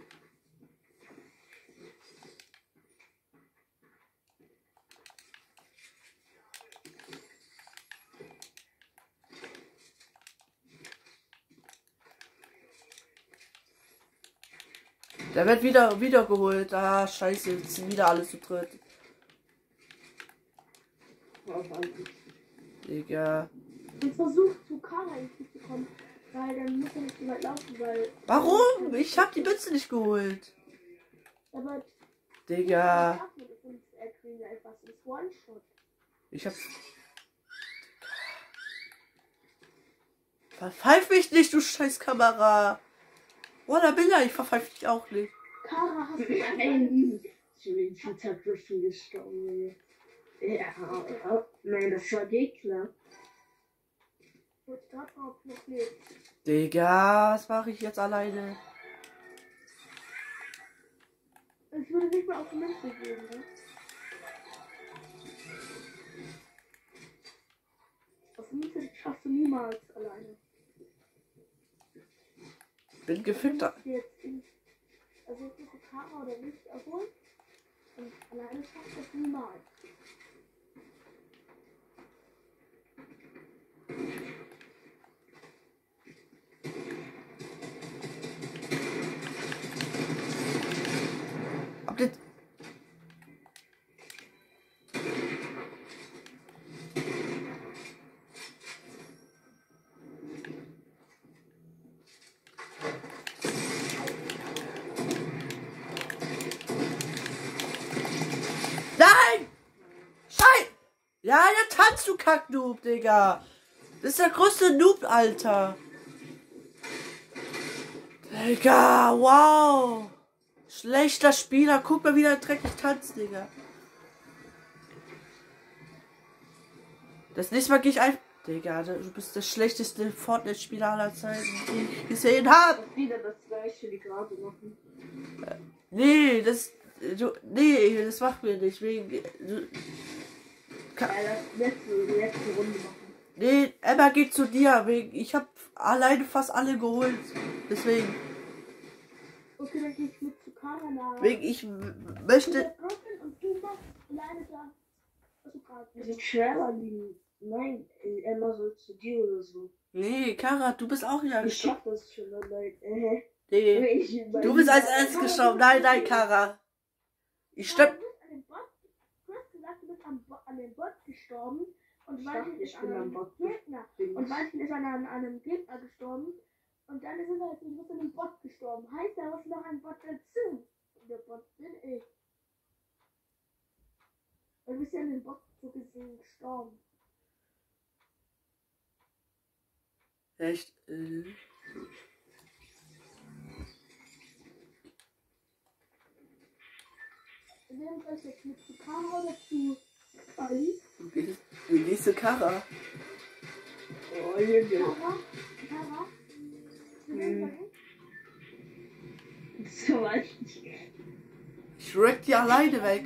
Der wird wieder wiedergeholt. Ah, scheiße, jetzt sind wieder alle zu dritt. Digga. Und versucht zu Kara hinzuzukommen, weil dann muss er nicht so weit laufen, weil. Warum? Ich hab die Mütze nicht geholt. Aber. Digga. Etwas ist One-Shot. Ich hab. Verpfeif mich nicht, du scheiß Kamera. Oh, da bin ich. Ich verpfeif dich auch nicht. Kara, hast du Nein. Schon die Griffin gestorben. Ja, nein, das war Gegner. jetzt gerade drauf noch lebt? Digga, was mache ich jetzt alleine? Ich würde nicht mal auf die Münze gehen, ne? Auf die Münze schaffst du niemals alleine. Bin gefickt. Du musst jetzt in, also jetzt musst du Kara oder nicht erholen. Und alleine schaffst du das niemals. Habt ihr... Nein! Scheiße! Ja, ja, tanzt du Kacknoob, Digga. Das ist der größte Noob, Alter. Digga, wow. Schlechter Spieler. Guck mal, wie der dreckig tanzt, Digga. Das nächste Mal gehe ich einfach... Digga, du bist der schlechteste Fortnite-Spieler aller Zeiten, den ich gesehen habe. Wieder das gleiche wie gerade machen. Nee, das... Du, nee, das machen wir nicht. Wegen... Du, Ja, das letzte, die letzte Runde machen. nee, Emma geht zu dir. Wegen, ich habe alleine fast alle geholt. Deswegen... Okay, dann gehe ich mit zu Kara nach. Wegen, ich Du möchte... bist broken und du machst alleine da. Was du gerade Das ist schwerer liegen. Nein, Emma soll zu dir oder so. Nee, Kara, du bist auch ja Ich gestorben. schaff das schon, Leute. Äh, Nee, ich- du bist als erstes gestorben. Nein, nein, Kara. Ich Kara, stirb... du bist an den Bot. Du hast gesagt, du bist am Bo an den Bot gestorben. Und Ich Martin dachte, ist ich an bin am einem Bot. Gegner. Und Martin ist an einem, an einem Gegner gestorben. Und dann ist er halt, du bist an einem Bot gestorben. Heißt, da muss noch ein Bot dazu. Und der Bot bin ich. Du bist ja an den Bot so gesehen gestorben. Echt? Äh... Wir haben euch jetzt mit zu Kara oder zu Ali. Wie, wie gehst du Kara? Oh, Junge. Kara? Kara? Hm. So was. Ich wreck die alleine weg.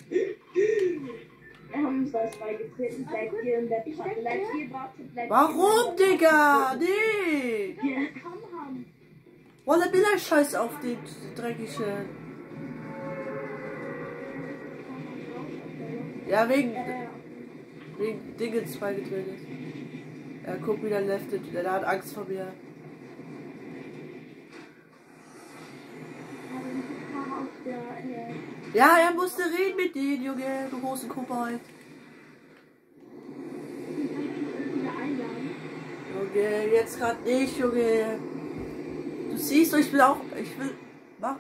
Wir haben uns das beigetreten. Bleibt hier in der Pfanne. Bleibt hier, wartet, bleibt Warum, Digga? Nee. Wir können Kamm haben. Wolle bin ich scheiß auf die dreckige. Ja, wegen... Äh, Wegen Dingens beigetreten. Ja, guck, wie der leftet. Der hat Angst vor mir. Kara auf der, äh, Ja, er musste reden mit denen, Junge. Du Hosenkobold. wieder einladen. Junge, jetzt gerade nicht, Junge. Du siehst doch, ich will auch... Ich will... Mach.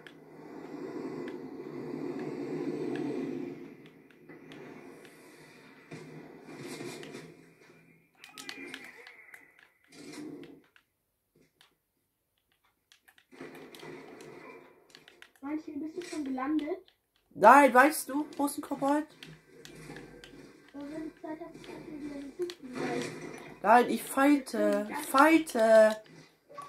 Manche, bist du schon gelandet? Nein, weißt du, Hosenkobold? Aber wenn du Zeit hast, kannst du wieder hinzufügen. Weil Nein, ich fighte. Ich fighte.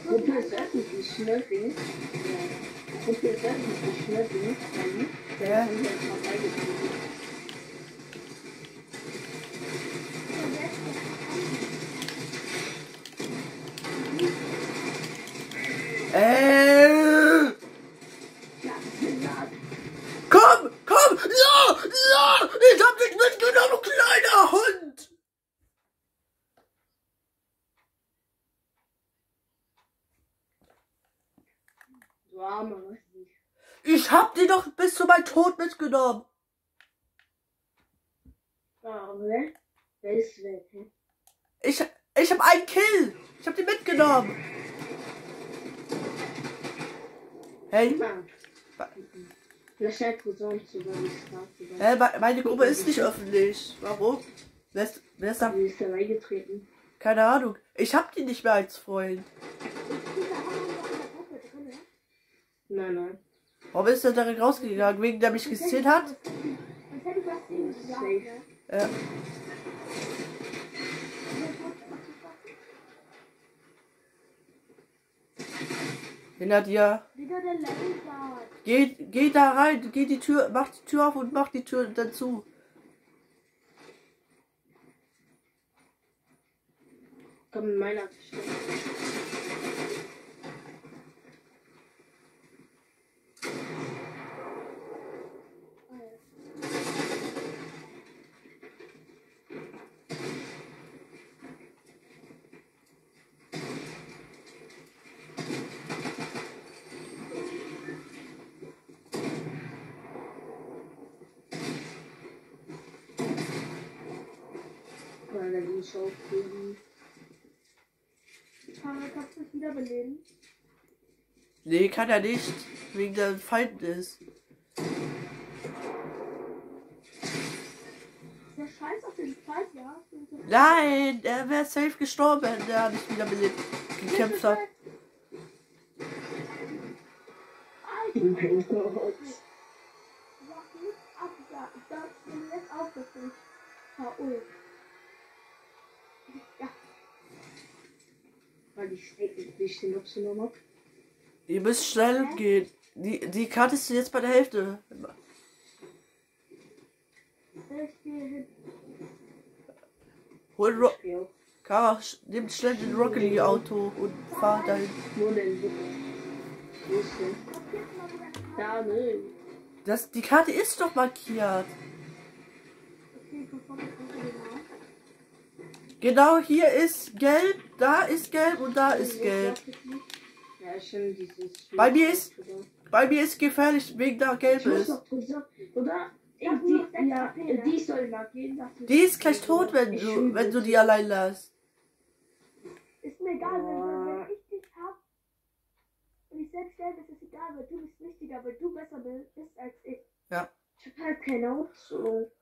Gruppe ist öffentlich, ne, Ding? Ja. Gruppe ist öffentlich, ne, Ding? Ja. Ja. Haben wir uns mal beigetreten. Äh, komm, komm, ja, ja, ich hab dich mitgenommen, du kleiner Hund. Du armer, was nicht. Ich hab die doch bis zu meinem Tod mitgenommen. Ah, ne? Wer ist weg, hä? Ich, ich hab einen Kill. Ich hab die mitgenommen. Hey, Ah. Vielleicht ein Cousin zu seinem Start. äh, me- meine Gruppe ist nicht öffentlich. Warum? Wer ist, wer ist da? Wie ist der beigetreten? Keine Ahnung. Ich hab die nicht mehr als Freund. Nein, nein. Warum ist der direkt rausgegangen? Wegen der mich gesehen hat? Safe. Ja. Hinter dir. Wieder der Laser. Geh, geh da rein, geh die Tür, mach die Tür auf und mach die Tür dann zu. Komm in meiner Stelle. Weil er die Show kriegen. Kann man kannst du es wiederbeleben? Nee, kann er nicht. Wegen der Feind ist. Der Scheiß auf den Fight, ja? Nein, er wäre safe gestorben, wenn er nicht wieder belebt gekämpft hat. Alter, Mein Gott. sag nicht ab, ja. Ich sag mir jetzt auf, dass ich K O. Ja, Weil ich steck nicht den abgenommen hab. Ihr müsst schnell gehen. Die, die Karte ist jetzt bei der Hälfte. ich gehe hin. Hol Ro Ich geh auch. Kara, sch- nimmt schnell den Rocket League Auto und fahr dahin. Wo denn? Wo ist denn? Da, ne? Das, die Karte ist doch markiert. Okay, bevor ich genau. Genau hier ist gelb, da ist gelb und da ist gelb. Ja, schon dieses. Bei mir ist- Bei mir ist gefährlich, wegen da gelb Ich muss ist. noch Cousin, oder? Ja, Die, nur sechs ja, K P, ne? die soll mal gehen. das Die ist gleich tot, wenn Ich du, schwöre. wenn du die allein lässt. Ist mir egal, wenn, Boah. wenn ich dich hab und ich selbst sterbe, ist es egal, weil du bist wichtiger, weil du besser bist als ich. Ich hab halt kein Auto.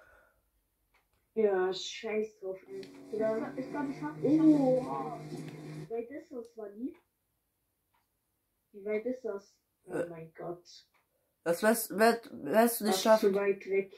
Ja, scheiß drauf, ey. Oder? Ich glaube, ich hab Oh, wie weit ist das, Wally? Wie weit ist das? Oh Äh. mein Gott. Das wirst, wirst, wirst du Das nicht ist schaffen. zu weit weg.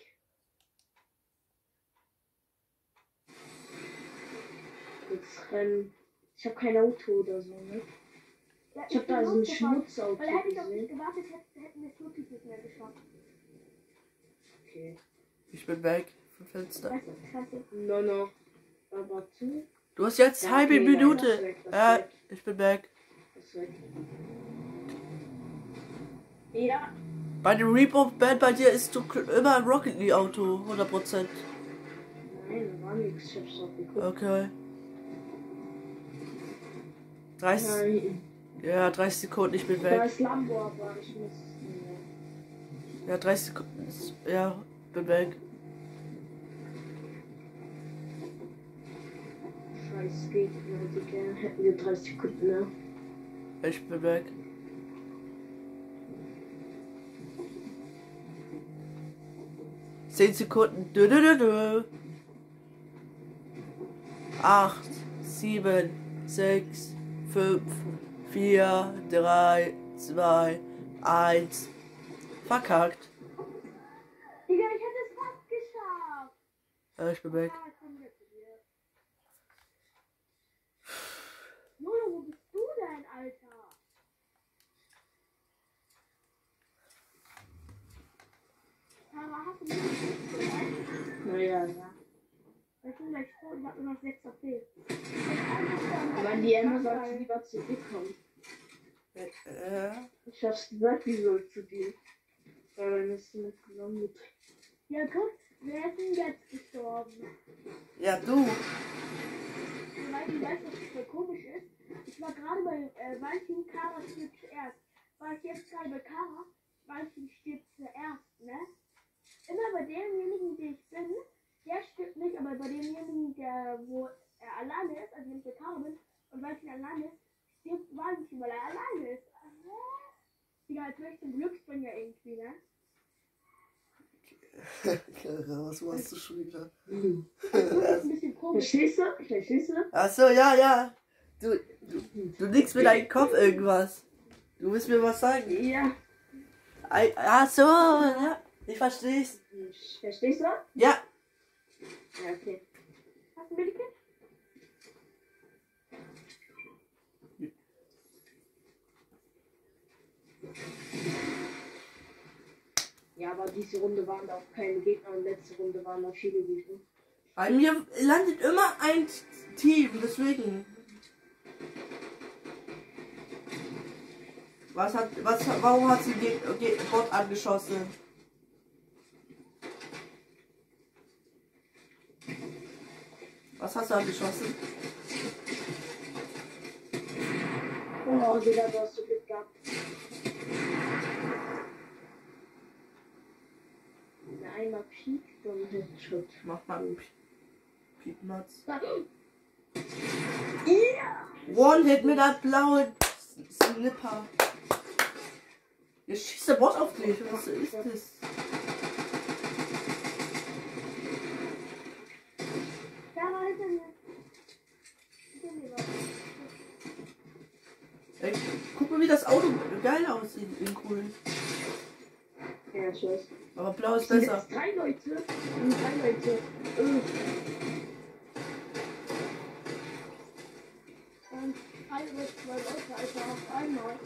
Jetzt rennen. Ich hab kein Auto oder so, ne? Ja, Ich hab da bin so ein losgefahren. Schmutzauto Weil hätte ich auf dich gesehen. gewartet, hätten, hätten wir es wirklich nicht mehr geschafft. Okay. Ich bin weg vom Fenster. Weißt du, scheiße. No, no. Aber zu. Du hast jetzt Ja, halbe okay, nein, das Minute. ist weg, das ist Ja, weg. ich bin weg. Das ist weg. Ja. Bei dem Repo Band bei dir ist du immer ein Rocket League Auto, hundert Prozent. Nein, da war nichts. Ich hab's auch geguckt. Okay. dreißig, Nein. ja, dreißig Sekunden, ich bin Da weg. ist Lambo, aber ich muss. Ja, dreißig Sekunden, ist- ja, bin weg. Scheiß Gegner, Digga. Hätten wir dreißig Sekunden, ne? Ich bin weg. zehn Sekunden. Dö, dö, dö, dö. acht, sieben, sechs, fünf, vier, drei, zwei, eins. Verkackt. Digga, ich hätte es fast geschafft. Ja, ich bin weg. Ah, komm jetzt hier. Junge, wo bist du denn, Alter? hab immer sechs A P. Weil die Emma sollte lieber zu dir kommen. Äh, Ich hab's gesagt, die soll zu dir. Aber dann ist sie mitgenommen mit. Ja, guck, wer ist denn jetzt gestorben? ja, du. Weil ich weiß, was voll komisch ist. Ich war gerade bei äh, Valentin, Kara stirbt zuerst. War ich jetzt gerade bei Kara, Valentin stirbt zuerst, ne? Immer bei demjenigen, der ich bin, der stirbt nicht, aber bei demjenigen, der, wo er alleine ist, also wenn ich bei Kara bin und Valentin alleine ist, stirbt Valentin, weil er alleine ist. Digga, als wäre ich zum Glücksbringer irgendwie, ne? Was machst du schon wieder? Das ist ein bisschen komisch. Verstehst du? Verstehst du? Achso, ja, ja. Du, du, du nickst mit deinem Kopf irgendwas. Du willst mir was sagen? Ja. Ei- Ach so, ja. Ich versteh's. Verstehst du? Ja. Ja, okay. Hast du ein Medikit? Ja, aber diese Runde waren da auch keine Gegner und letzte Runde waren da viele Gegner. Bei mir landet immer ein Team, deswegen. Was hat, was, warum hat sie den Bot angeschossen? Was hast du angeschossen? Oh, Digga, du hast so Glück gehabt. Wenn einmal piekt, dann Headshot. Mach mal einen Piepmatz. Ja! One-Hit mit der blauen Snipper. Jetzt schießt der Bot auf dich. Was ist das? Kara, hinter mir. Hinter mir was. Ey, guck mal, wie das Auto geil aussieht in grün. Ja, ich weiß. Aber blau ist Sind besser. jetzt drei Leute. Sind drei Leute. Äh. Und drei oder zwei Leute, Alter, auf einmal.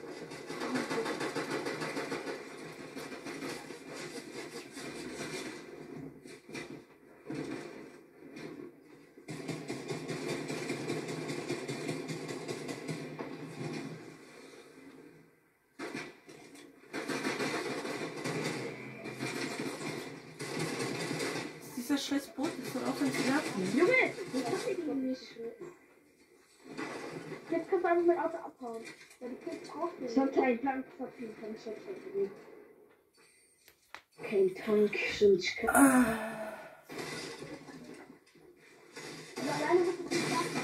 Dieser scheiß Boot ist doch auch ein Nerven. Junge, das kann ich doch nicht. Jetzt kannst du einfach mein Auto abhauen. Weil die Kids brauchen Ich hab keinen Tank verpflichtet, kann ich jetzt verpflichten. Kein Tank, stimmt. Ich kann. Ah, Aber alleine musst du nicht machen.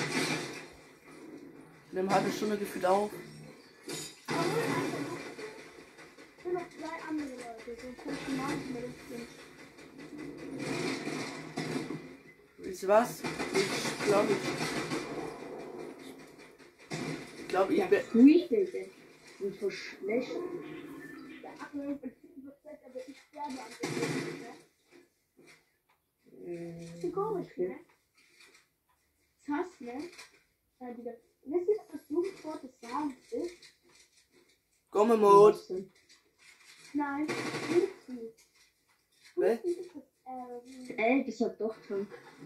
in einer halben Stunde gefühlt auf. Aber nur einfach. Es sind noch zwei andere Leute, so ein komischer Mann mit dem Kind. Wisst ihr was? Ich glaube, ich. Ich glaube, ich Ja, bin. Früchte sind so schlecht. Der andere beziehen wird fett, aber ich sterbe an dem Kind, ne? Das ist komisch, ne? Das hast, ne? Ja, Digga. Wisst ihr, dass das Jugendwort des Jahres ist? Gomme-Mode. Nein, Jugendwort. Was? Jugendwort ist das, ähm, Ey, das hat doch Tank.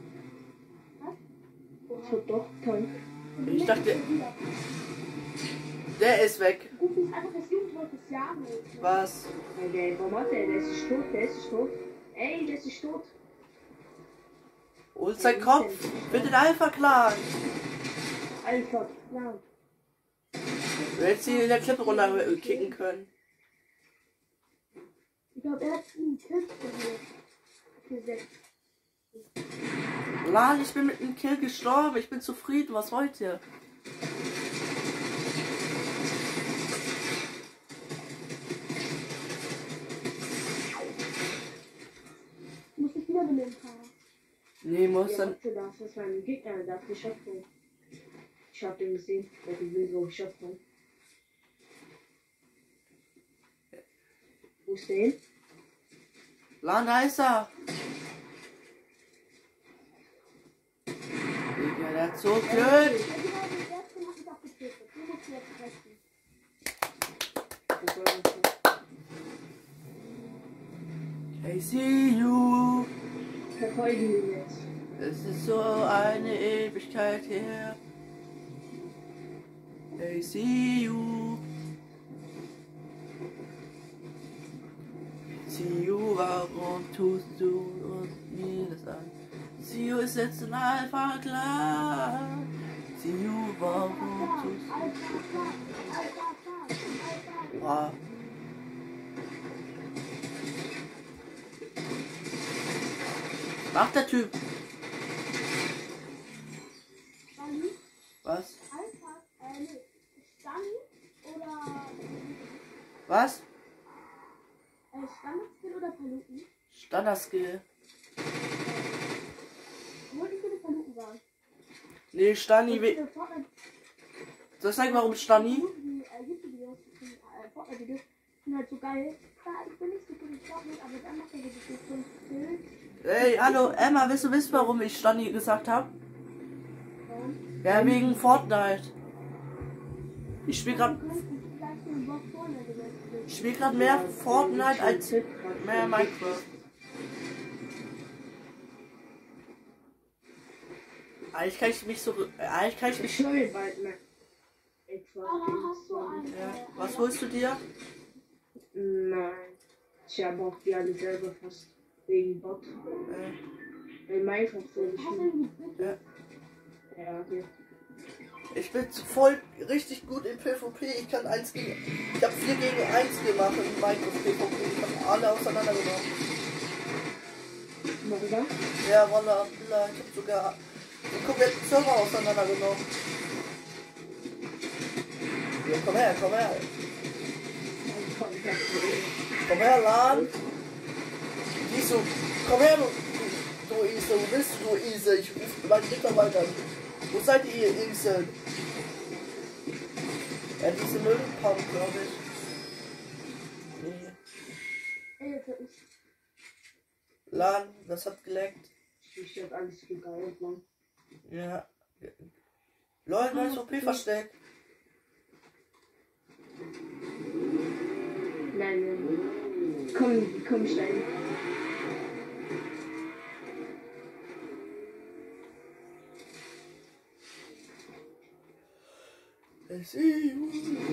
Das hat doch Tank. Ich dachte, der ist weg. Goofy ist einfach das Jugendwort des Jahres. Ne? Was? Ey, der, warum hat der? Der ist nicht tot, der ist nicht tot. Ey, der ist nicht tot. Und sein Kopf wird in Alpha klagen. Alter, klar. Du hättest ihn in der Klippe runter kicken können. Ich glaube, er hat einen Kill gesetzt. Lan, ich bin mit einem Kill gestorben. Ich bin zufrieden. Was wollt ihr? Muss ich wieder benehmen, Kara? Nee, muss Ja, dann. warte, da ist das mein Gegner, der hat geschafft. Ich hab den gesehen, der die will so geschafft hat. Wo ist der hin? Lan, da ist er. Digga, der hat so Glück. Ja, genau, den ersten hat mich auch getötet. Du musst jetzt rechnen. Das war das so. I see you. Verfolgen ihn jetzt. Es ist so eine Ewigkeit her. I see you. See you, warum tust du uns mir das an? See you ist jetzt in Alpha klar. See you, warum tust du wow. Was macht der Typ? Was? Was? Standard-Skill oder Paluten? Standard-Skill. Wollte ich eine Paluten sagen? Nee, Stani. We Soll ich sagen, warum Stani? Die YouTube-Videos von Fortnite-Videos sind halt so geil. Ja, ich bin nicht so gut in Fortnite, aber dann macht er so fünf Skills. Ey, hallo, Emma, willst du wissen, warum ich Stani gesagt habe? Warum? Ja, wegen Fortnite. Ich spiele gerade ich spiele gerade mehr Fortnite als mehr Minecraft. Eigentlich kann ich mich so. Eigentlich kann ich mich. Ich will bald mehr. Ja. Was holst du dir? Nein. Ich habe auch die alle selber fast. Wegen Bot. Äh, Weil Minecraft soll ich schon. ja. Ja, hier. Ich bin voll richtig gut in PvP. Ich kann eins gegen. Ich habe vier gegen eins gemacht in Minecraft PvP. Ich habe alle auseinandergenommen. Wallah? Ja, Wallah, ich habe sogar den kompletten Server auseinandergenommen. Ja, komm her, komm her. Komm her, Lan. Die so, komm her, du, du Ise, wo bist du, Ise? Ich rufe meinen Mitarbeiter an. Wo seid ihr, Ise? Ja, diese Müllpump, glaube ich. Nee. Lan, das hat geleckt. Ich hab alles gegeilt, Mann. Ja. Leute, neues O P-Versteck. Nein, nein. Komm, komm, Stein. I see you.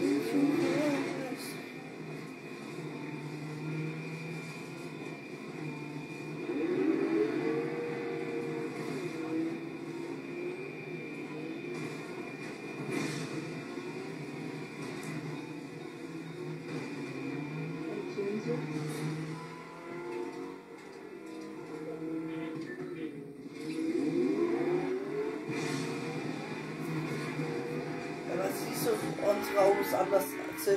Aber siehst du, unsere Autos anders sind.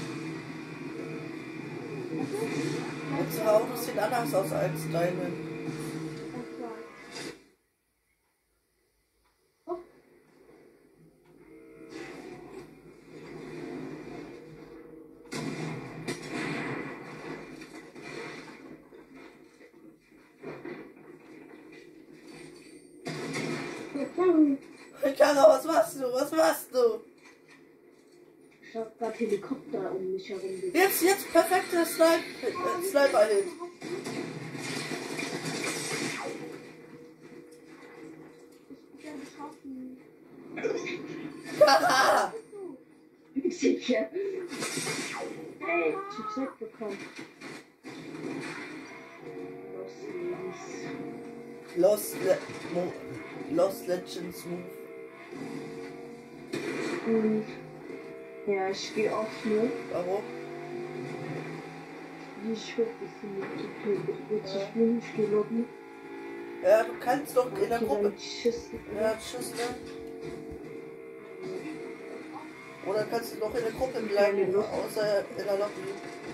Unsere Autos sehen anders aus als deine. Kara, was machst du? Was machst du? Ich hab grad Helikopter um mich herum. Jetzt, jetzt, perfekter Snipe, äh, Sniper-Hit. Kara! Sicher. Hey, ich hab's wegbekommen. Lost, Le Mo Lost Legends Move. Und ja, ich gehe oft nur. Warum? Ich hoffe, dass ich spielen. Ich gehe loggen. Ja, du kannst doch in der Gruppe. Tschüss. Ja, tschüss, ne? Oder kannst du doch in der Gruppe bleiben, außer in der Lobby.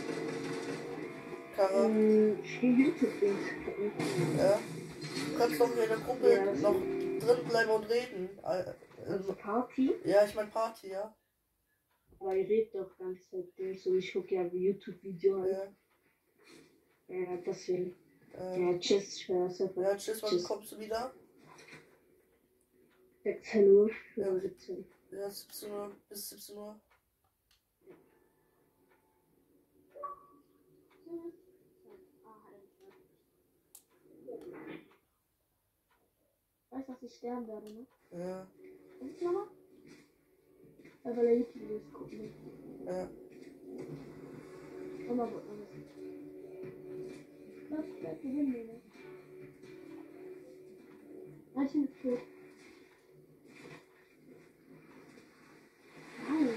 Kara. Ich gehe YouTube-Dings gucken. Ja. Du kannst doch in der Gruppe Ja, noch drin bleiben und reden. Also Party? Ja, ich mein Party, ja. Aber ihr redet doch ganz Zeit Dings und ich gucke ja YouTube-Video halt. Ja. Ja, deswegen. Ähm, Ja, tschüss, ich werde das einfach. ja, tschüss, wann Tschüss. kommst du wieder? sechzehn Uhr Ja. oder siebzehn. Ja, siebzehn Uhr bis siebzehn Uhr. weiß, dass ich sterben werde, ne? Ja, Was ist Mama? Ja, weil er YouTube-Videos gucken will. ja. Mama wird noch wissen. Das bleibt gewinnen, ne? Manchen ist tot. Nein.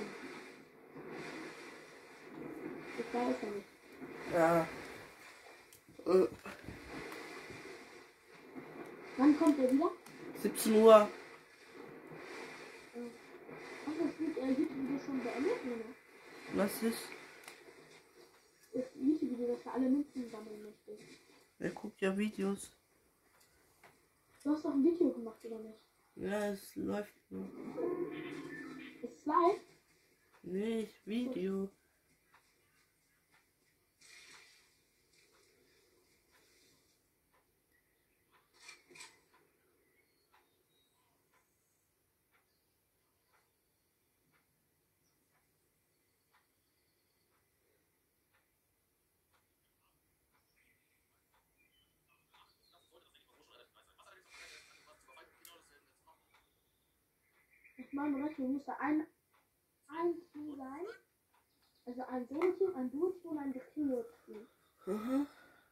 Ich weiß ja nicht. Ja. Äh, Wann kommt er wieder? siebzehn Uhr. Ach, das wird äh, YouTube-Video schon beendet, oder? Was ist? Das YouTube-Video, das für alle Münzen sammeln möchte. Wer guckt ja Videos? Du hast doch ein Video gemacht, oder nicht? Ja, es läuft nur. Ist es live? Nicht Video. Nach meiner Rechnung muss da ein, ein Team sein. Also ein Solo-Team, ein Duo-Team und ein Trio-Team. Aha.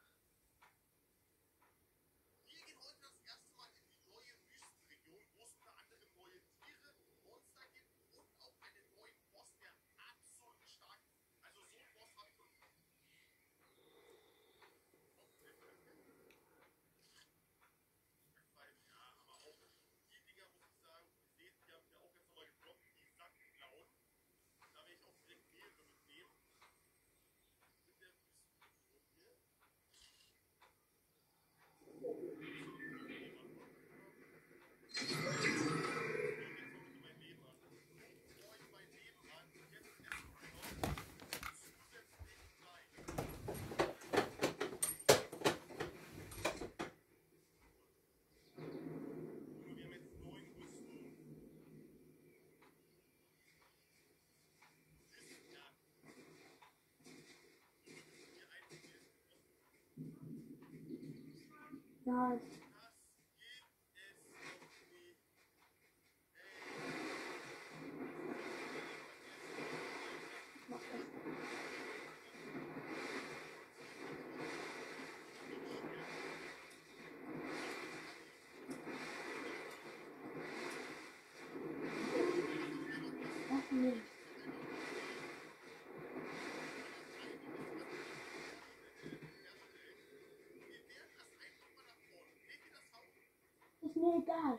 Wir gehen heute das erste Mal in die neue Wüstenregion, wo es unter anderem neue Tiere, Monster gibt und auch einen neuen Boss, der absolut stark ist. Also so ein Boss habe ich noch nicht. Weil, ja, aber auch die Dinger, muss ich sagen, ihr seht, die haben ja auch jetzt nochmal gedroppt, die Sackklauen. Da werde ich auch direkt mehrere mitnehmen. Mit der Wüstenregion hier. Nein. Ich mach das. Lass ihn nehmen. Ist mir egal.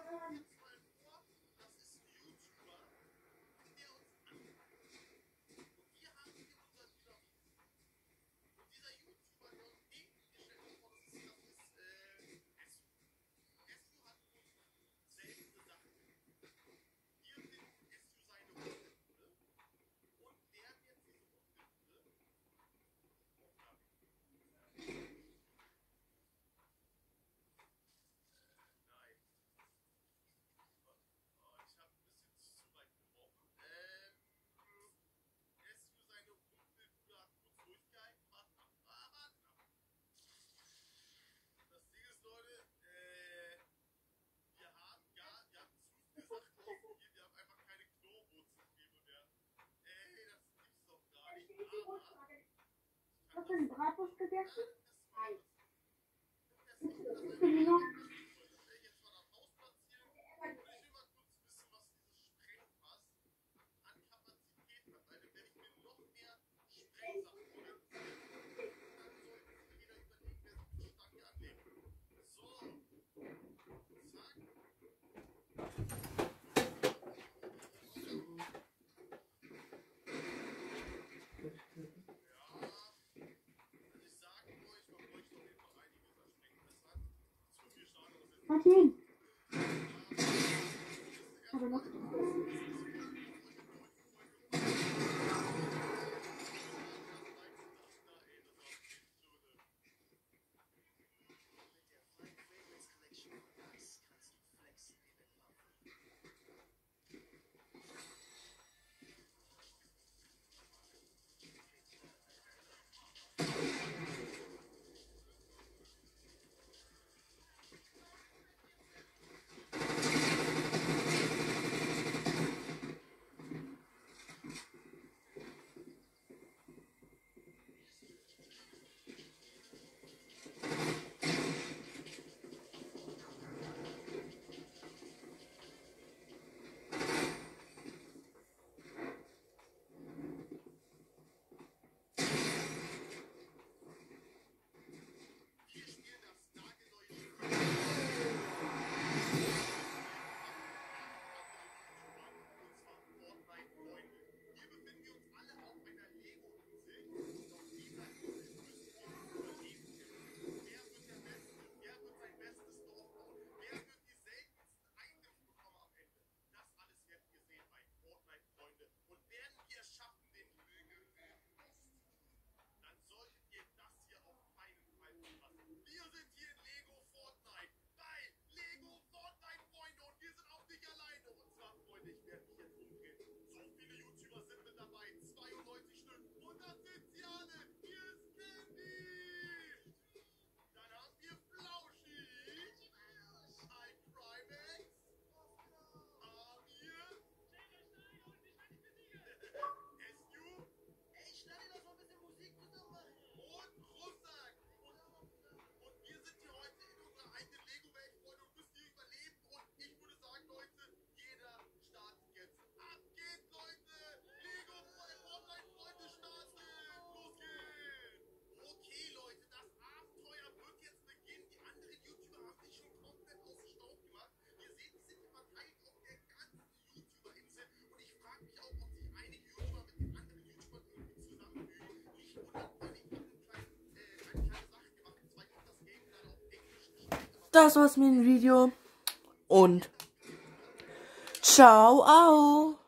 Hast du einen Bratwurst gegessen? Nein. Willst du die noch? Martin! Aber noch. das war's mit dem Video. Und ciao, au.